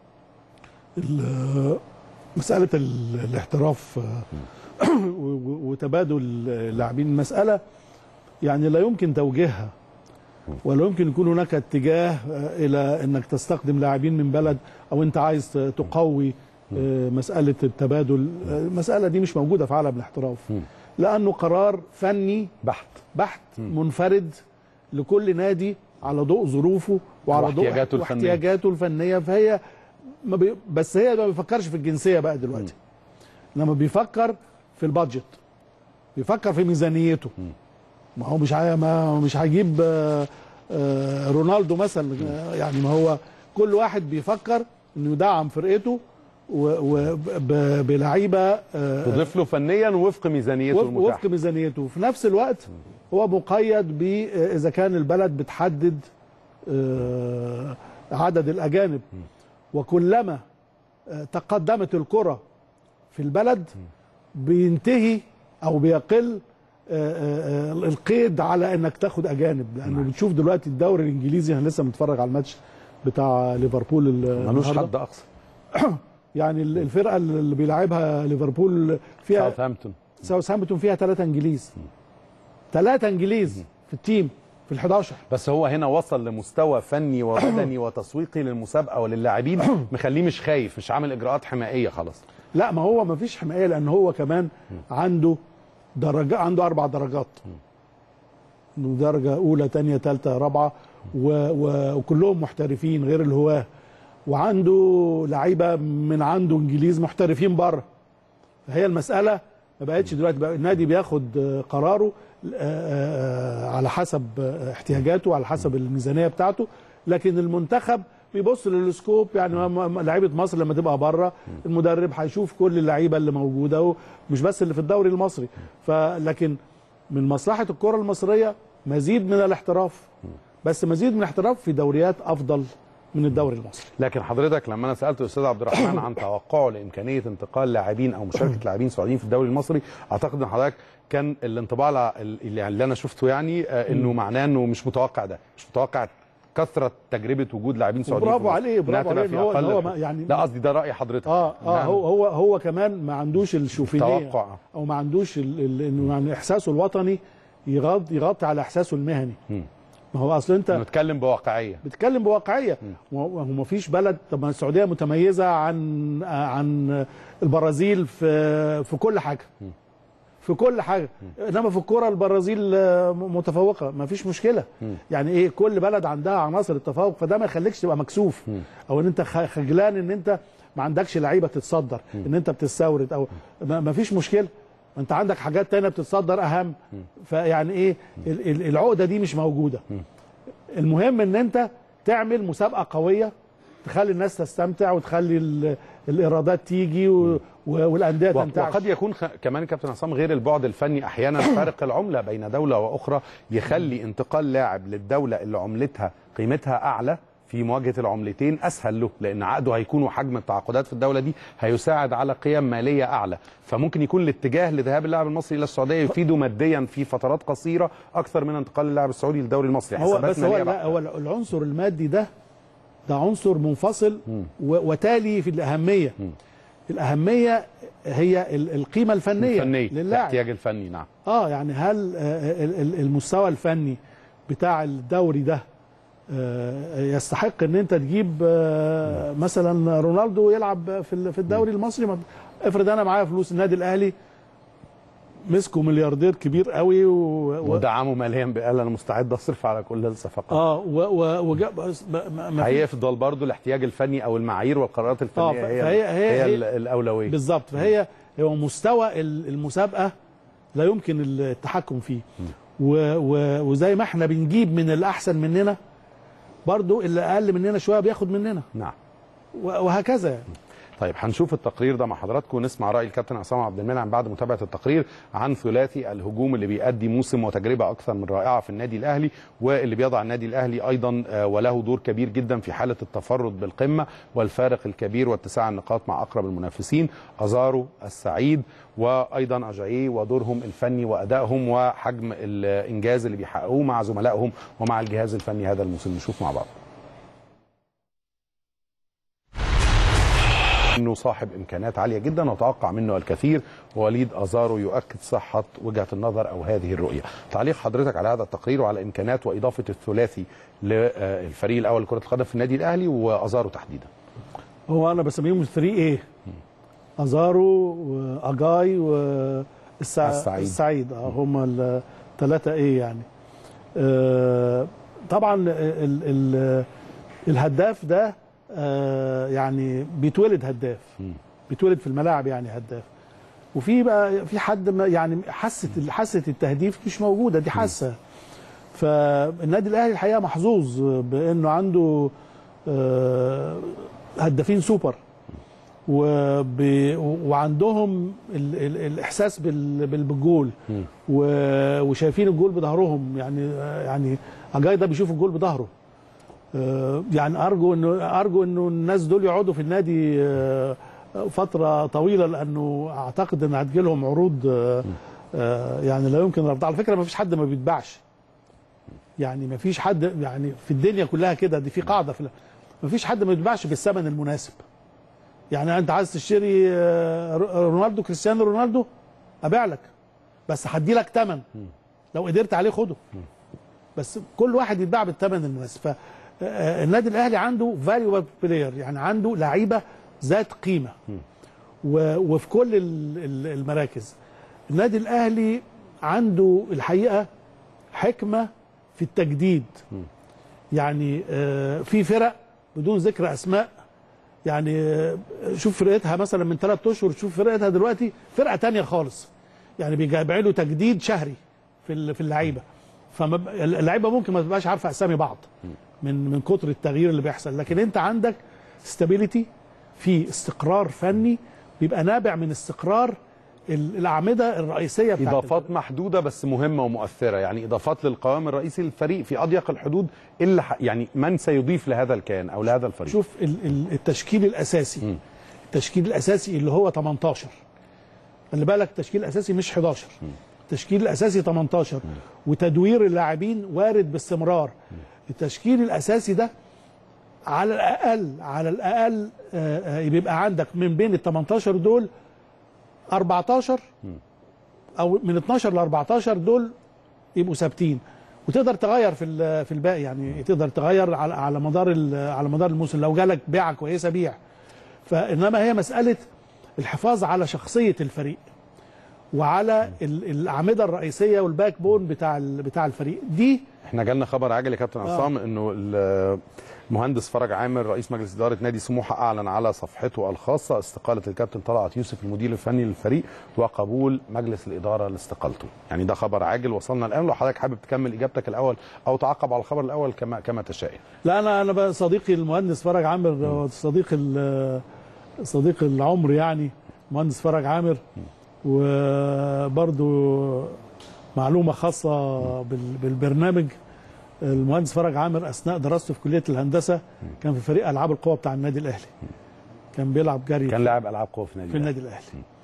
مسألة الاحتراف وتبادل اللاعبين مسألة يعني لا يمكن توجيهها، ولا يمكن يكون هناك اتجاه إلى أنك تستخدم لاعبين من بلد، أو أنت عايز تقوي مساله التبادل، المساله دي مش موجوده في عالم الاحتراف، لانه قرار فني بحت منفرد لكل نادي على ضوء ظروفه وعلى ضوء احتياجاته الفنيه. فهي بس هي ما بيفكرش في الجنسيه بقى دلوقتي، انما بيفكر في البادجت، بيفكر في ميزانيته. ما هو مش هيجيب رونالدو مثلا، يعني ما هو كل واحد بيفكر انه يدعم فرقته بلعيبه تضيف له فنيا وفق ميزانيته المتاحه، وفق ميزانيته. وفي نفس الوقت هو مقيد اذا كان البلد بتحدد عدد الاجانب، وكلما تقدمت الكره في البلد بينتهي او بيقل القيد على انك تاخد اجانب، لانه بتشوف دلوقتي الدوري الانجليزي. انا لسه متفرج على الماتش بتاع ليفربول ملوش حد اقصى يعني الفرقه اللي بيلعبها ليفربول فيها ساوثهامبتون فيها 3 انجليز، 3 انجليز في التيم في ال11. بس هو هنا وصل لمستوى فني وبدني وتسويقي للمسابقه وللاعبين مخليه مش خايف، مش عامل اجراءات حمائيه خلاص. لا، ما هو ما فيش حمايه، لان هو كمان عنده عنده 4 درجات، درجه اولى ثانيه ثالثه رابعه، وكلهم محترفين غير الهواه، وعنده لعيبه من عنده انجليز محترفين بره. فهي المساله ما بقتش دلوقتي بقى النادي بياخد قراره على حسب احتياجاته، على حسب الميزانيه بتاعته، لكن المنتخب بيبص للسكوب. يعني لعيبه مصر لما تبقى بره المدرب هيشوف كل اللعيبه اللي موجوده، مش بس اللي في الدوري المصري. لكن من مصلحه الكره المصريه مزيد من الاحتراف، بس مزيد من الاحتراف في دوريات افضل من الدوري المصري. لكن حضرتك لما انا سالت الاستاذ عبد الرحمن عن توقعه لامكانيه انتقال لاعبين او مشاركه لاعبين سعوديين في الدوري المصري، اعتقد ان حضرتك كان الانطباع اللي انا شفته يعني انه معناه انه مش متوقع ده، مش متوقع كثره تجربه وجود لاعبين سعوديين. برافو عليه، برافو عليه. هو يعني لا قصدي ده راي حضرتك. هو كمان ما عندوش الشوفينيه او ما عندوش انه يعني احساسه الوطني يغطي على احساسه المهني. ما هو اصل انت بتتكلم بواقعيه. وما فيش بلد. طب ما السعوديه متميزه عن البرازيل في كل حاجه، في كل حاجه. انما في الكوره البرازيل متفوقه، ما فيش مشكله. يعني ايه، كل بلد عندها عناصر التفوق، فده ما يخليكش تبقى مكسوف او ان انت خجلان ان انت ما عندكش لعيبه تتصدر، ان انت بتستورد او ما فيش مشكله. انت عندك حاجات تانية بتتصدر اهم. فيعني ايه، العقده دي مش موجوده. المهم ان انت تعمل مسابقه قويه تخلي الناس تستمتع وتخلي الايرادات تيجي والانديه تنتعش. وقد يكون كمان كابتن عصام غير البعد الفني احيانا فارق العمله بين دوله واخرى يخلي انتقال لاعب للدوله اللي عملتها قيمتها اعلى في مواجهه العملتين اسهل له، لان عقده هيكون وحجم التعاقدات في الدوله دي هيساعد على قيم ماليه اعلى، فممكن يكون الاتجاه لذهاب اللاعب المصري الى السعوديه يفيده ماديا في فترات قصيره اكثر من انتقال اللاعب السعودي للدوري المصري. هو العنصر المادي ده عنصر منفصل وتالي في الاهميه. الاهميه هي القيمه الفنيه للاعب، الاحتياج الفني. نعم. يعني هل المستوى الفني بتاع الدوري ده يستحق ان انت تجيب مثلا رونالدو يلعب في الدوري المصري؟ افرض انا معايا فلوس، النادي الاهلي مسكوا ملياردير كبير قوي ودعموا ماليا بقال انا مستعد اصرف على كل الصفقات. هيفضل برضو الاحتياج الفني او المعايير والقرارات الفنيه هي الاولويه بالظبط. هو مستوى المسابقه لا يمكن التحكم فيه. وزي ما احنا بنجيب من الاحسن مننا، برضو اللي اقل مننا شويه بياخد مننا. نعم. وهكذا يعني. طيب هنشوف التقرير ده مع حضراتكم ونسمع راي الكابتن عصام عبد المنعم بعد متابعه التقرير عن ثلاثي الهجوم اللي بيأدي موسم وتجربه اكثر من رائعه في النادي الاهلي، واللي بيضع النادي الاهلي ايضا وله دور كبير جدا في حاله التفرد بالقمه والفارق الكبير واتساع النقاط مع اقرب المنافسين ازارو السعيد وايضا اجاييه، ودورهم الفني وادائهم وحجم الانجاز اللي بيحققوه مع زملائهم ومع الجهاز الفني هذا الموسم. نشوف مع بعض. انه صاحب امكانيات عاليه جدا وتوقع منه الكثير، ووليد ازارو يؤكد صحه وجهه النظر او هذه الرؤيه. تعليق حضرتك على هذا التقرير وعلى امكانيات واضافه الثلاثي للفريق الاول لكره القدم في النادي الاهلي وازارو تحديدا؟ هو انا بسميهم الفريق ايه؟ ازارو واجاي والسعيد. هم الثلاثه ايه يعني. طبعا الهداف ده يعني بيتولد هداف، بيتولد في الملاعب يعني هداف. وفي بقى في حد يعني حاسه التهديف مش موجوده، دي حاسه. فالنادي الاهلي الحقيقه محظوظ بانه عنده هدافين سوبر، وعندهم الاحساس بالجول، وشايفين الجول بظهرهم. يعني اجاي ده بيشوف الجول بظهره. يعني ارجو انه الناس دول يقعدوا في النادي فتره طويله، لانه اعتقد ان هتجي لهم عروض يعني لا يمكن رفضها. على فكره ما فيش حد ما بيتباعش، يعني ما فيش حد يعني في الدنيا كلها كده، دي في قاعده ما فيش حد ما بيتباعش بالثمن المناسب. يعني انت عايز تشتري رونالدو، كريستيانو رونالدو، ابيع لك، بس هدي لك ثمن لو قدرت عليه خده، بس كل واحد يتباع بالثمن المناسب. فالنادي الاهلي عنده فاليوبل بلاير، يعني عنده لعيبه ذات قيمه وفي كل المراكز. النادي الاهلي عنده الحقيقه حكمه في التجديد. يعني في فرق بدون ذكر اسماء، يعني شوف فرقتها مثلا من 3 اشهر، شوف فرقتها دلوقتي فرقه ثانيه خالص. يعني بيعملوا تجديد شهري في اللعيبه، فاللعيبه ممكن ما تبقاش عارفه اسامي بعض من كتر التغيير اللي بيحصل. لكن انت عندك ستابيليتي، في استقرار فني بيبقى نابع من استقرار الاعمده الرئيسيه بتاعت اضافات محدوده بس مهمه ومؤثره، يعني اضافات للقوام الرئيسي للفريق في اضيق الحدود، اللي يعني من سيضيف لهذا الكيان او لهذا الفريق. شوف التشكيل الاساسي، التشكيل الاساسي اللي هو 18، خلي بالك التشكيل الاساسي مش 11، التشكيل الاساسي 18، وتدوير اللاعبين وارد باستمرار. التشكيل الاساسي ده على الاقل بيبقى عندك من بين ال 18 دول 14 او من 12 ل 14 دول يبقوا ثابتين، وتقدر تغير في الباقي. يعني تقدر تغير على مدار الموسم، لو جالك بيعه كويسه بيع. فانما هي مساله الحفاظ على شخصيه الفريق وعلى الاعمده الرئيسيه والباك بون بتاع الفريق دي. احنا جالنا خبر عاجل يا كابتن عصام انه المهندس فرج عامر رئيس مجلس اداره نادي سموحه اعلن على صفحته الخاصه استقاله الكابتن طلعت يوسف المدير الفني للفريق وقبول مجلس الاداره لاستقالته. يعني ده خبر عاجل وصلنا الان. لو حضرتك حابب تكمل اجابتك الاول او تعقب على الخبر الاول كما تشاء. لا انا صديقي المهندس فرج عامر، صديق العمر يعني مهندس فرج عامر. وبرضو معلومه خاصه بالبرنامج، المهندس فرج عامر اثناء دراسته في كليه الهندسه كان في فريق العاب القوى بتاع النادي الاهلي، كان بيلعب جري، كان لاعب العاب قوى في النادي الاهلي.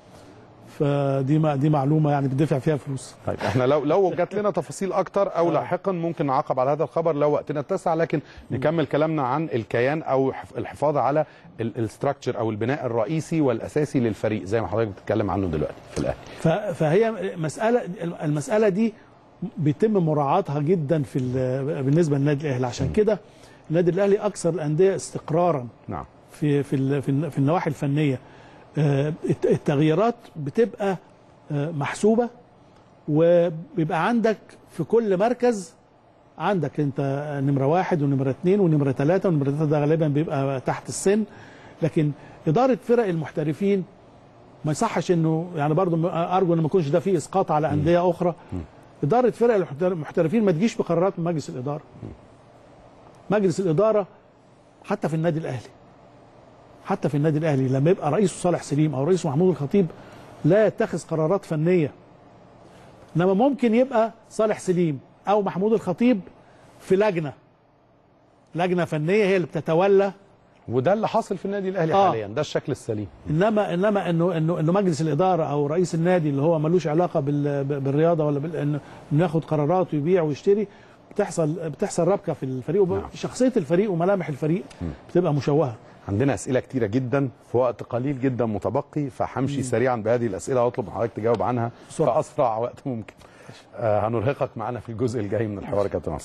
فدي معلومه يعني بتدفع فيها فلوس. طيب احنا لو جات لنا تفاصيل اكتر او لاحقا ممكن نعقب على هذا الخبر لو وقتنا اتسع، لكن نكمل كلامنا عن الكيان او الحفاظ على الاستراكشر او البناء الرئيسي والاساسي للفريق زي ما حضرتك بتتكلم عنه دلوقتي في الاهلي. فهي المساله دي بيتم مراعاتها جدا بالنسبه للنادي الاهلي. عشان كده النادي الاهلي اكثر الانديه استقرارا نعم في النواحي الفنيه. التغييرات بتبقى محسوبه، وبيبقى عندك في كل مركز عندك انت نمره 1 ونمره 2 ونمره 3، ونمره 3 ده غالبا بيبقى تحت السن. لكن اداره فرق المحترفين ما يصحش انه يعني برضو ارجو ان ما يكونش ده فيه اسقاط على انديه اخرى. اداره فرق المحترفين ما تجيش بقرارات من مجلس الاداره. مجلس الاداره حتى في النادي الاهلي لما يبقى رئيسه صالح سليم او رئيسه محمود الخطيب لا يتخذ قرارات فنيه. انما ممكن يبقى صالح سليم او محمود الخطيب في لجنه فنيه هي اللي بتتولى، وده اللي حاصل في النادي الاهلي حاليا، ده الشكل السليم. انما انه مجلس الاداره او رئيس النادي اللي هو ملوش علاقه بالرياضه ولا انه ياخد قرارات ويبيع ويشتري، بتحصل ربكه في الفريق. نعم. شخصيه الفريق وملامح الفريق بتبقى مشوهه. عندنا اسئله كتيره جدا في وقت قليل جدا متبقي، فهمشي سريعا بهذه الاسئله واطلب من حضرتك تجاوب عنها في اسرع وقت ممكن. هنرهقك معنا في الجزء الجاي من الحوار يا كابتن عصام.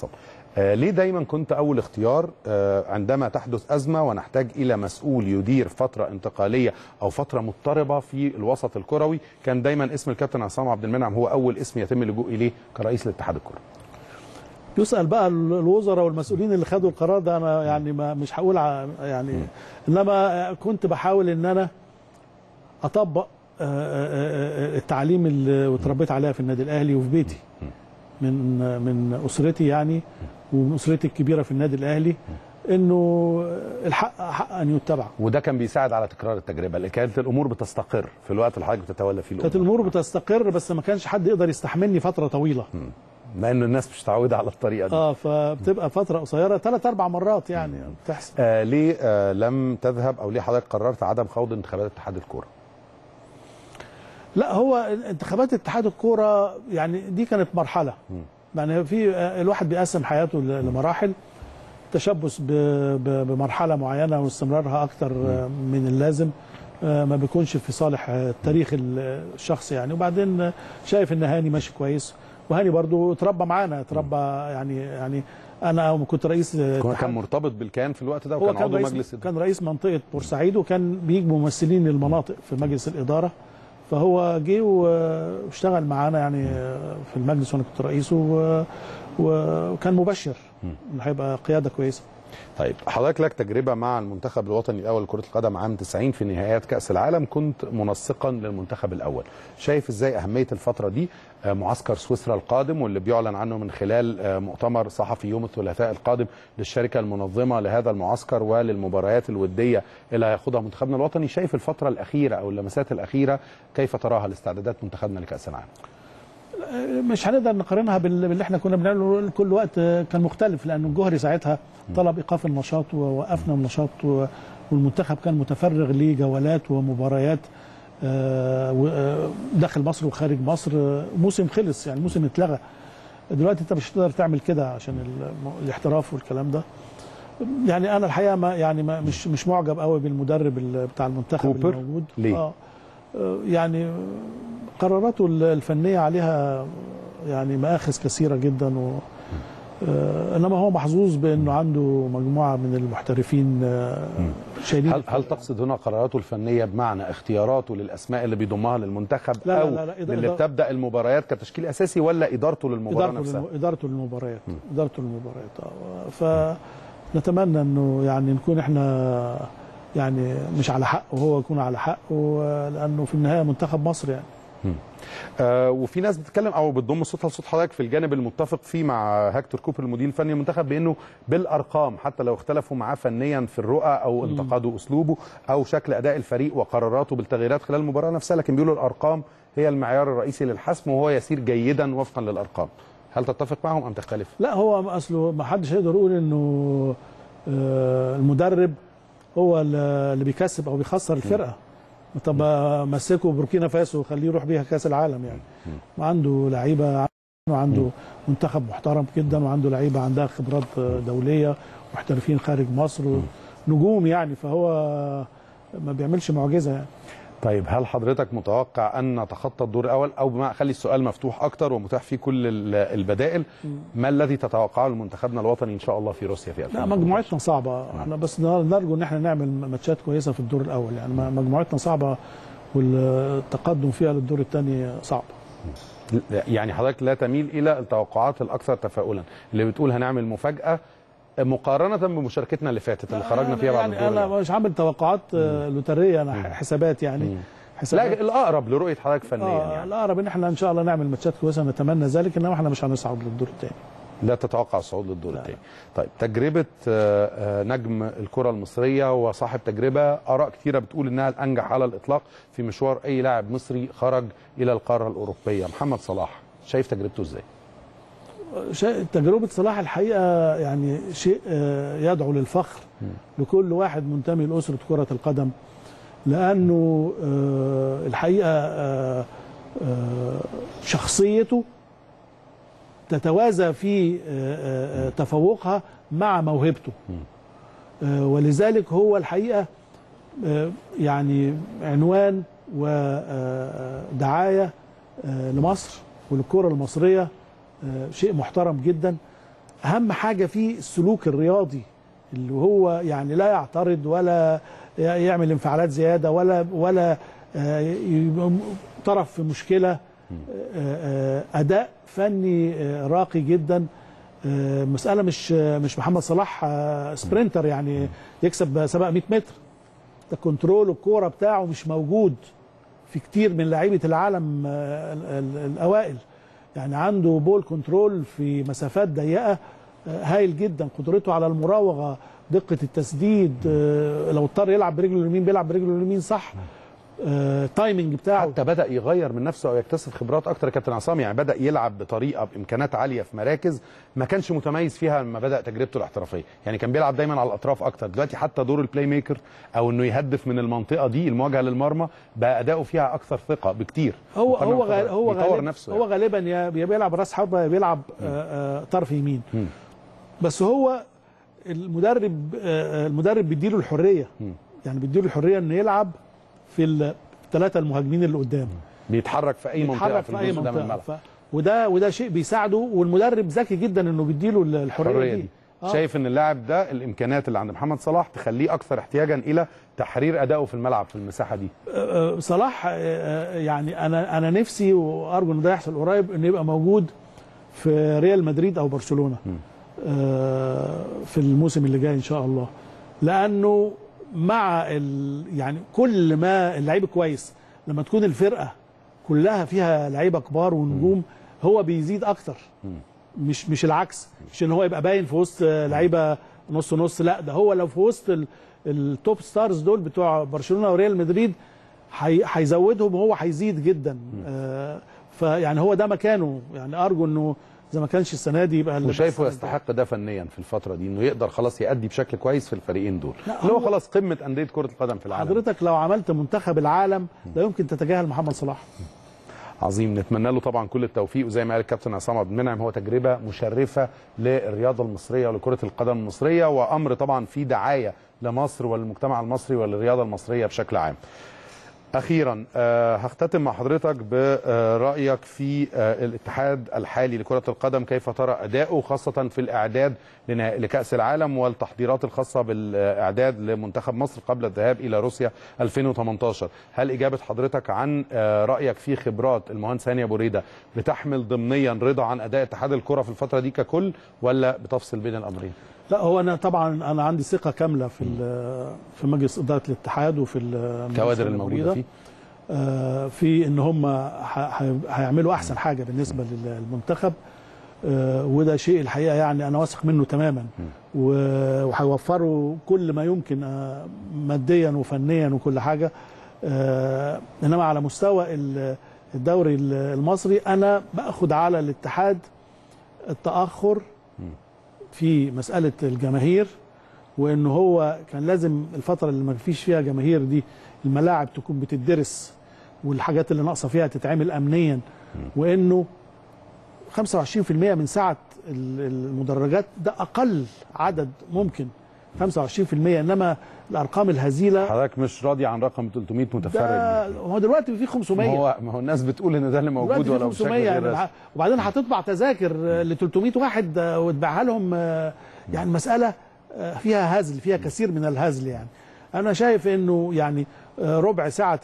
ليه دايما كنت اول اختيار عندما تحدث ازمه ونحتاج الى مسؤول يدير فتره انتقاليه او فتره مضطربه في الوسط الكروي، كان دايما اسم الكابتن عصام عبد المنعم هو اول اسم يتم اللجوء اليه كرئيس لاتحاد الكره؟ يسأل بقى الوزراء والمسؤولين اللي خدوا القرار ده، انا يعني مش هقول يعني، انما كنت بحاول ان انا اطبق التعليم اللي اتربيت عليها في النادي الاهلي وفي بيتي من اسرتي يعني، ومن اسرتي الكبيره في النادي الاهلي، انه الحق حق ان يتبع. وده كان بيساعد على تكرار التجربه اللي كانت الامور بتستقر في الوقت اللي حضرتك بتتولى فيه كانت الامور بتستقر، بس ما كانش حد يقدر يستحملني فتره طويله. لان الناس مش متعوده على الطريقه دي. فبتبقى فتره قصيره 3-4 مرات يعني بتحصل. ليه لم تذهب او ليه حضرتك قررت عدم خوض انتخابات اتحاد الكوره؟ لا، هو انتخابات اتحاد الكوره يعني دي كانت مرحله. يعني في الواحد بيقسم حياته لمراحل، تشبث بمرحله معينه واستمرارها اكتر من اللازم ما بيكونش في صالح التاريخ الشخصي يعني. وبعدين شايف ان هاني ماشي كويس، وهاني برضو اتربى معانا، اتربى يعني انا كنت رئيس كان مرتبط بالكيان في الوقت ده، وكان عضو مجلس كان رئيس منطقه بورسعيد، وكان بيجي ممثلين للمناطق في مجلس الاداره، فهو جه واشتغل معانا يعني في المجلس وانا كنت رئيسه، وكان مبشر انه هيبقى قياده كويسه. طيب حضرتك لك تجربه مع المنتخب الوطني الاول لكره القدم عام 90 في نهائيات كاس العالم، كنت منسقا للمنتخب الاول، شايف ازاي اهميه الفتره دي؟ معسكر سويسرا القادم واللي بيعلن عنه من خلال مؤتمر صحفي يوم الثلاثاء القادم للشركه المنظمه لهذا المعسكر وللمباريات الوديه اللي هياخدها منتخبنا الوطني، شايف الفتره الاخيره او اللمسات الاخيره كيف تراها لاستعدادات منتخبنا لكاس العالم؟ مش هنقدر نقارنها باللي احنا كنا بنعمله، كل وقت كان مختلف، لانه الجوهري ساعتها طلب ايقاف النشاط ووقفنا النشاط، والمنتخب كان متفرغ لجولات ومباريات داخل مصر وخارج مصر. موسم خلص يعني، موسم اتلغى. دلوقتي انت مش هتقدر تعمل كده عشان الاحتراف والكلام ده. يعني انا الحقيقه مش معجب قوي بالمدرب بتاع المنتخب الموجود. ليه؟ يعني قراراته الفنيه عليها يعني مآخذ كثيره جدا، انما هو محظوظ بانه عنده مجموعه من المحترفين شايلين. هل تقصد هنا قراراته الفنيه بمعنى اختياراته للاسماء اللي بيضمها للمنتخب، لا او لا لا اللي بتبدا المباريات كتشكيل اساسي، ولا ادارته للمباراه نفسها؟ ادارته للمباريات. ادارته للمباريات. فنتمنى انه يعني نكون احنا يعني مش على حق وهو يكون على حق، لانه في النهايه منتخب مصر يعني. وفي ناس بتتكلم او بتضم صوتها لصوت حضرتك في الجانب المتفق فيه مع هكتور كوبر المدير الفني للمنتخب، بانه بالارقام حتى لو اختلفوا معاه فنيا في الرؤى او انتقدوا اسلوبه او شكل اداء الفريق وقراراته بالتغييرات خلال المباراه نفسها، لكن بيقولوا الارقام هي المعيار الرئيسي للحسم وهو يسير جيدا وفقا للارقام. هل تتفق معهم ام تختلف؟ لا، هو اصله ما حدش يقدر يقول انه المدرب هو اللي بيكسب او بيخسر الفرقه. طب مسكه بوركينا فاسو وخليه يروح بيها كاس العالم يعني. وعنده لعيبه، وعنده منتخب محترم جدا، وعنده لعيبه عندها خبرات دوليه، محترفين خارج مصر، نجوم يعني، فهو ما بيعملش معجزه يعني. طيب هل حضرتك متوقع ان نتخطى الدور الاول، او بما خلي السؤال مفتوح اكتر ومتاح فيه كل البدائل، ما الذي تتوقعه لمنتخبنا الوطني ان شاء الله في روسيا في 2018؟ لا، مجموعتنا صعبه. احنا بس نرجو ان احنا نعمل ماتشات كويسه في الدور الاول يعني. مجموعتنا صعبه والتقدم فيها للدور الثاني صعب. يعني حضرتك لا تميل الى التوقعات الاكثر تفاؤلا اللي بتقول هنعمل مفاجاه مقارنه بمشاركتنا اللي فاتت اللي خرجنا فيها بعد الدور؟ انا مش عامل توقعات لوتريه، انا حسابات يعني. لا، الاقرب لرؤيه حضرتك فنيا يعني. الاقرب ان احنا ان شاء الله نعمل ماتشات كويسه، نتمنى ذلك، انما احنا مش هنصعد للدور الثاني. لا تتوقع الصعود للدور الثاني. طيب تجربه نجم الكره المصريه وصاحب تجربه اراء كثيره بتقول انها الانجح على الاطلاق في مشوار اي لاعب مصري خرج الى القاره الاوروبيه، محمد صلاح، شايف تجربته ازاي؟ تجربة صلاح الحقيقة يعني شيء يدعو للفخر لكل واحد منتمي لأسرة كرة القدم، لأنه الحقيقة شخصيته تتوازى في تفوقها مع موهبته، ولذلك هو الحقيقة يعني عنوان ودعاية لمصر وللكرة المصرية، شيء محترم جدا. اهم حاجه فيه السلوك الرياضي، اللي هو يعني لا يعترض ولا يعمل انفعالات زياده ولا طرف في مشكله. اداء فني راقي جدا. مساله مش محمد صلاح سبرينتر يعني يكسب سباق 100 متر. ده كنترول الكوره بتاعه مش موجود في كتير من لعيبه العالم الاوائل. يعني عنده بول كنترول في مسافات ضيقه هايل جدا. قدرته على المراوغه، دقه التسديد، لو اضطر يلعب برجله اليمين بيلعب برجله اليمين صح. التايمنج بتاعه حتى بدأ يغير من نفسه او يكتسب خبرات اكتر يا كابتن عصام. يعني بدأ يلعب بطريقه بامكانات عاليه في مراكز ما كانش متميز فيها لما بدأ تجربته الاحترافيه. يعني كان بيلعب دايما على الاطراف اكتر. دلوقتي حتى دور البلاي ميكر او انه يهدف من المنطقه دي المواجهه للمرمى بقى اداؤه فيها اكثر ثقه بكتير. هو غالبا يا بيلعب راس حربه يا بيلعب طرف يمين. بس هو المدرب بيديله الحريه. يعني بيديله الحريه انه يلعب في الثلاثه المهاجمين اللي قدام. بيتحرك في اي منطقه في الجزء ده من الملعب. وده شيء بيساعده، والمدرب ذكي جدا انه بيديله الحريه دي. شايف ان اللاعب ده الامكانيات اللي عند محمد صلاح تخليه اكثر احتياجا الى تحرير ادائه في الملعب في المساحه دي. صلاح يعني انا نفسي وارجو ان ده يحصل قريب انه يبقى موجود في ريال مدريد او برشلونه في الموسم اللي جاي ان شاء الله. لانه مع يعني كل ما اللعيب كويس لما تكون الفرقه كلها فيها لعيبه كبار ونجوم هو بيزيد اكتر. مش العكس. مش ان هو يبقى باين في وسط لعيبه نص نص، لا ده هو لو في وسط التوب ستارز دول بتوع برشلونه وريال مدريد هيزودهم وهو هيزيد جدا. فيعني هو ده مكانه. يعني ارجو انه اذا ما كانش السنه دي يبقى وشايفه يستحق ده فنيا في الفتره دي انه يقدر خلاص يأدي بشكل كويس في الفريقين دول اللي هو خلاص قمه انديه كره القدم في العالم. حضرتك لو عملت منتخب العالم لا يمكن تتجاهل محمد صلاح. عظيم. نتمنى له طبعا كل التوفيق. وزي ما قال الكابتن عصام عبد المنعم هو تجربه مشرفه للرياضه المصريه ولكره القدم المصريه، وامر طبعا فيه دعايه لمصر والمجتمع المصري وللرياضه المصريه بشكل عام. أخيرا هختتم مع حضرتك برأيك في الاتحاد الحالي لكرة القدم، كيف ترى أداؤه خاصة في الإعداد لكأس العالم والتحضيرات الخاصة بالإعداد لمنتخب مصر قبل الذهاب إلى روسيا 2018. هل إجابة حضرتك عن رأيك في خبرات المهندس هاني أبو ريدة بتحمل ضمنيا رضا عن أداء اتحاد الكرة في الفترة دي ككل، ولا بتفصل بين الأمرين؟ لا هو انا طبعا انا عندي ثقه كامله في مجلس اداره الاتحاد وفي الكوادر الموجوده فيه في ان هم هيعملوا احسن حاجه بالنسبه للمنتخب. وده شيء الحقيقه يعني انا واثق منه تماما. وهيوفروا كل ما يمكن ماديا وفنيا وكل حاجه. انما على مستوى الدوري المصري انا باخد على الاتحاد التاخر في مسألة الجماهير، وإن هو كان لازم الفترة اللي ما فيش فيها جماهير دي الملاعب تكون بتدرس والحاجات اللي ناقصة فيها تتعمل أمنيا، وإنه 25% من سعة المدرجات ده أقل عدد ممكن 25%. إنما الأرقام الهزيلة حضرتك مش راضي عن رقم 300 متفرج. هو دلوقتي في 500. ما هو الناس بتقول إن ده اللي موجود ولا بشكل غير رسمي. وبعدين هتطبع تذاكر ل 300 واحد وتبيعها لهم. يعني المسألة فيها هزل، فيها كثير من الهزل. يعني أنا شايف إنه يعني ربع ساعة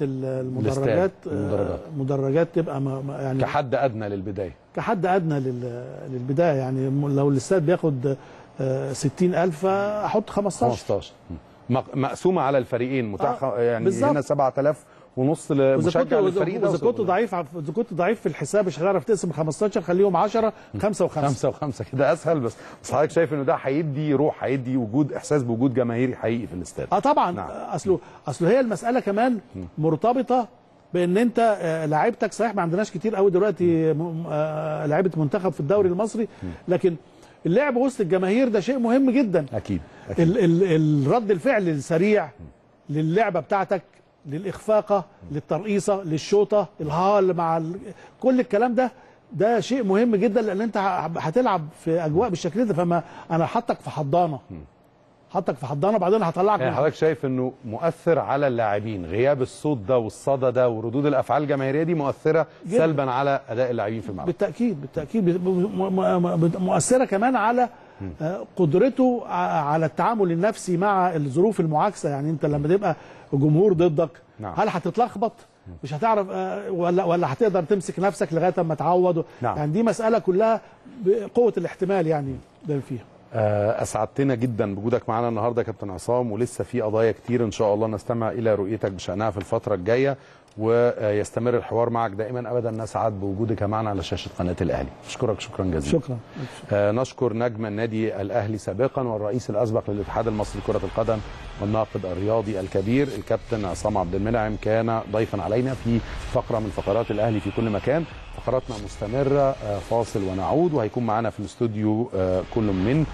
المدرجات تبقى يعني كحد أدنى للبداية. كحد أدنى للبداية. يعني لو الاستاد بياخد 60,000 أحط 15 مقسومة على الفريقين متاح. يعني بالزبط. هنا 7,500 لمشجع للفريق ده. إذا كنت ضعيف في الحساب مش هتعرف تقسم 15 خليهم 10 5 و5 كده اسهل. بس حضرتك شايف انه ده هيدي روح، هيدي وجود احساس بوجود جماهيري حقيقي في الاستاد. طبعا. نعم. اصله هي المسألة كمان مرتبطة بان انت لعيبتك صحيح ما عندناش كتير قوي دلوقتي لعيبه منتخب في الدوري المصري، لكن اللعب وسط الجماهير ده شيء مهم جدا. اكيد. الرد الفعل السريع للعبه بتاعتك، للاخفاقه، للترقيصه، للشوطه، الهال مع كل الكلام ده شيء مهم جدا، لان انت هتلعب في اجواء بالشكل ده. فما انا حطك في حضانه بعدين هطلعك. يعني حضرتك شايف انه مؤثر على اللاعبين غياب الصوت ده والصدى ده وردود الافعال الجماهيريه دي مؤثره جداً سلبا على اداء اللاعبين في الملعب؟ بالتاكيد مؤثره كمان على قدرته على التعامل النفسي مع الظروف المعاكسه. يعني انت لما تبقى جمهور ضدك هل هتتلخبط؟ مش هتعرف ولا هتقدر تمسك نفسك لغايه اما تعوض؟ يعني دي مساله كلها بقوه الاحتمال يعني ده فيها. اسعدتنا جدا بوجودك معنا النهارده يا كابتن عصام، ولسه في قضايا كتير ان شاء الله نستمع الى رؤيتك بشانها في الفتره الجايه، ويستمر الحوار معك دائما ابدا. نسعد بوجودك معنا على شاشه قناه الاهلي. اشكرك شكرا جزيلا. شكرا. نشكر نجم النادي الاهلي سابقا والرئيس الاسبق للاتحاد المصري لكره القدم والناقد الرياضي الكبير الكابتن عصام عبد المنعم، كان ضيفا علينا في فقره من فقرات الاهلي في كل مكان. فقراتنا مستمره، فاصل ونعود، وهيكون معنا في الاستوديو كل من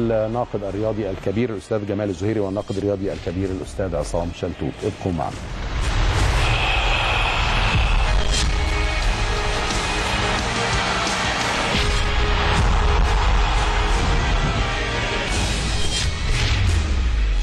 الناقد الرياضي الكبير الاستاذ جمال الزهيري والناقد الرياضي الكبير الاستاذ عصام شلتوت. ابقوا معنا.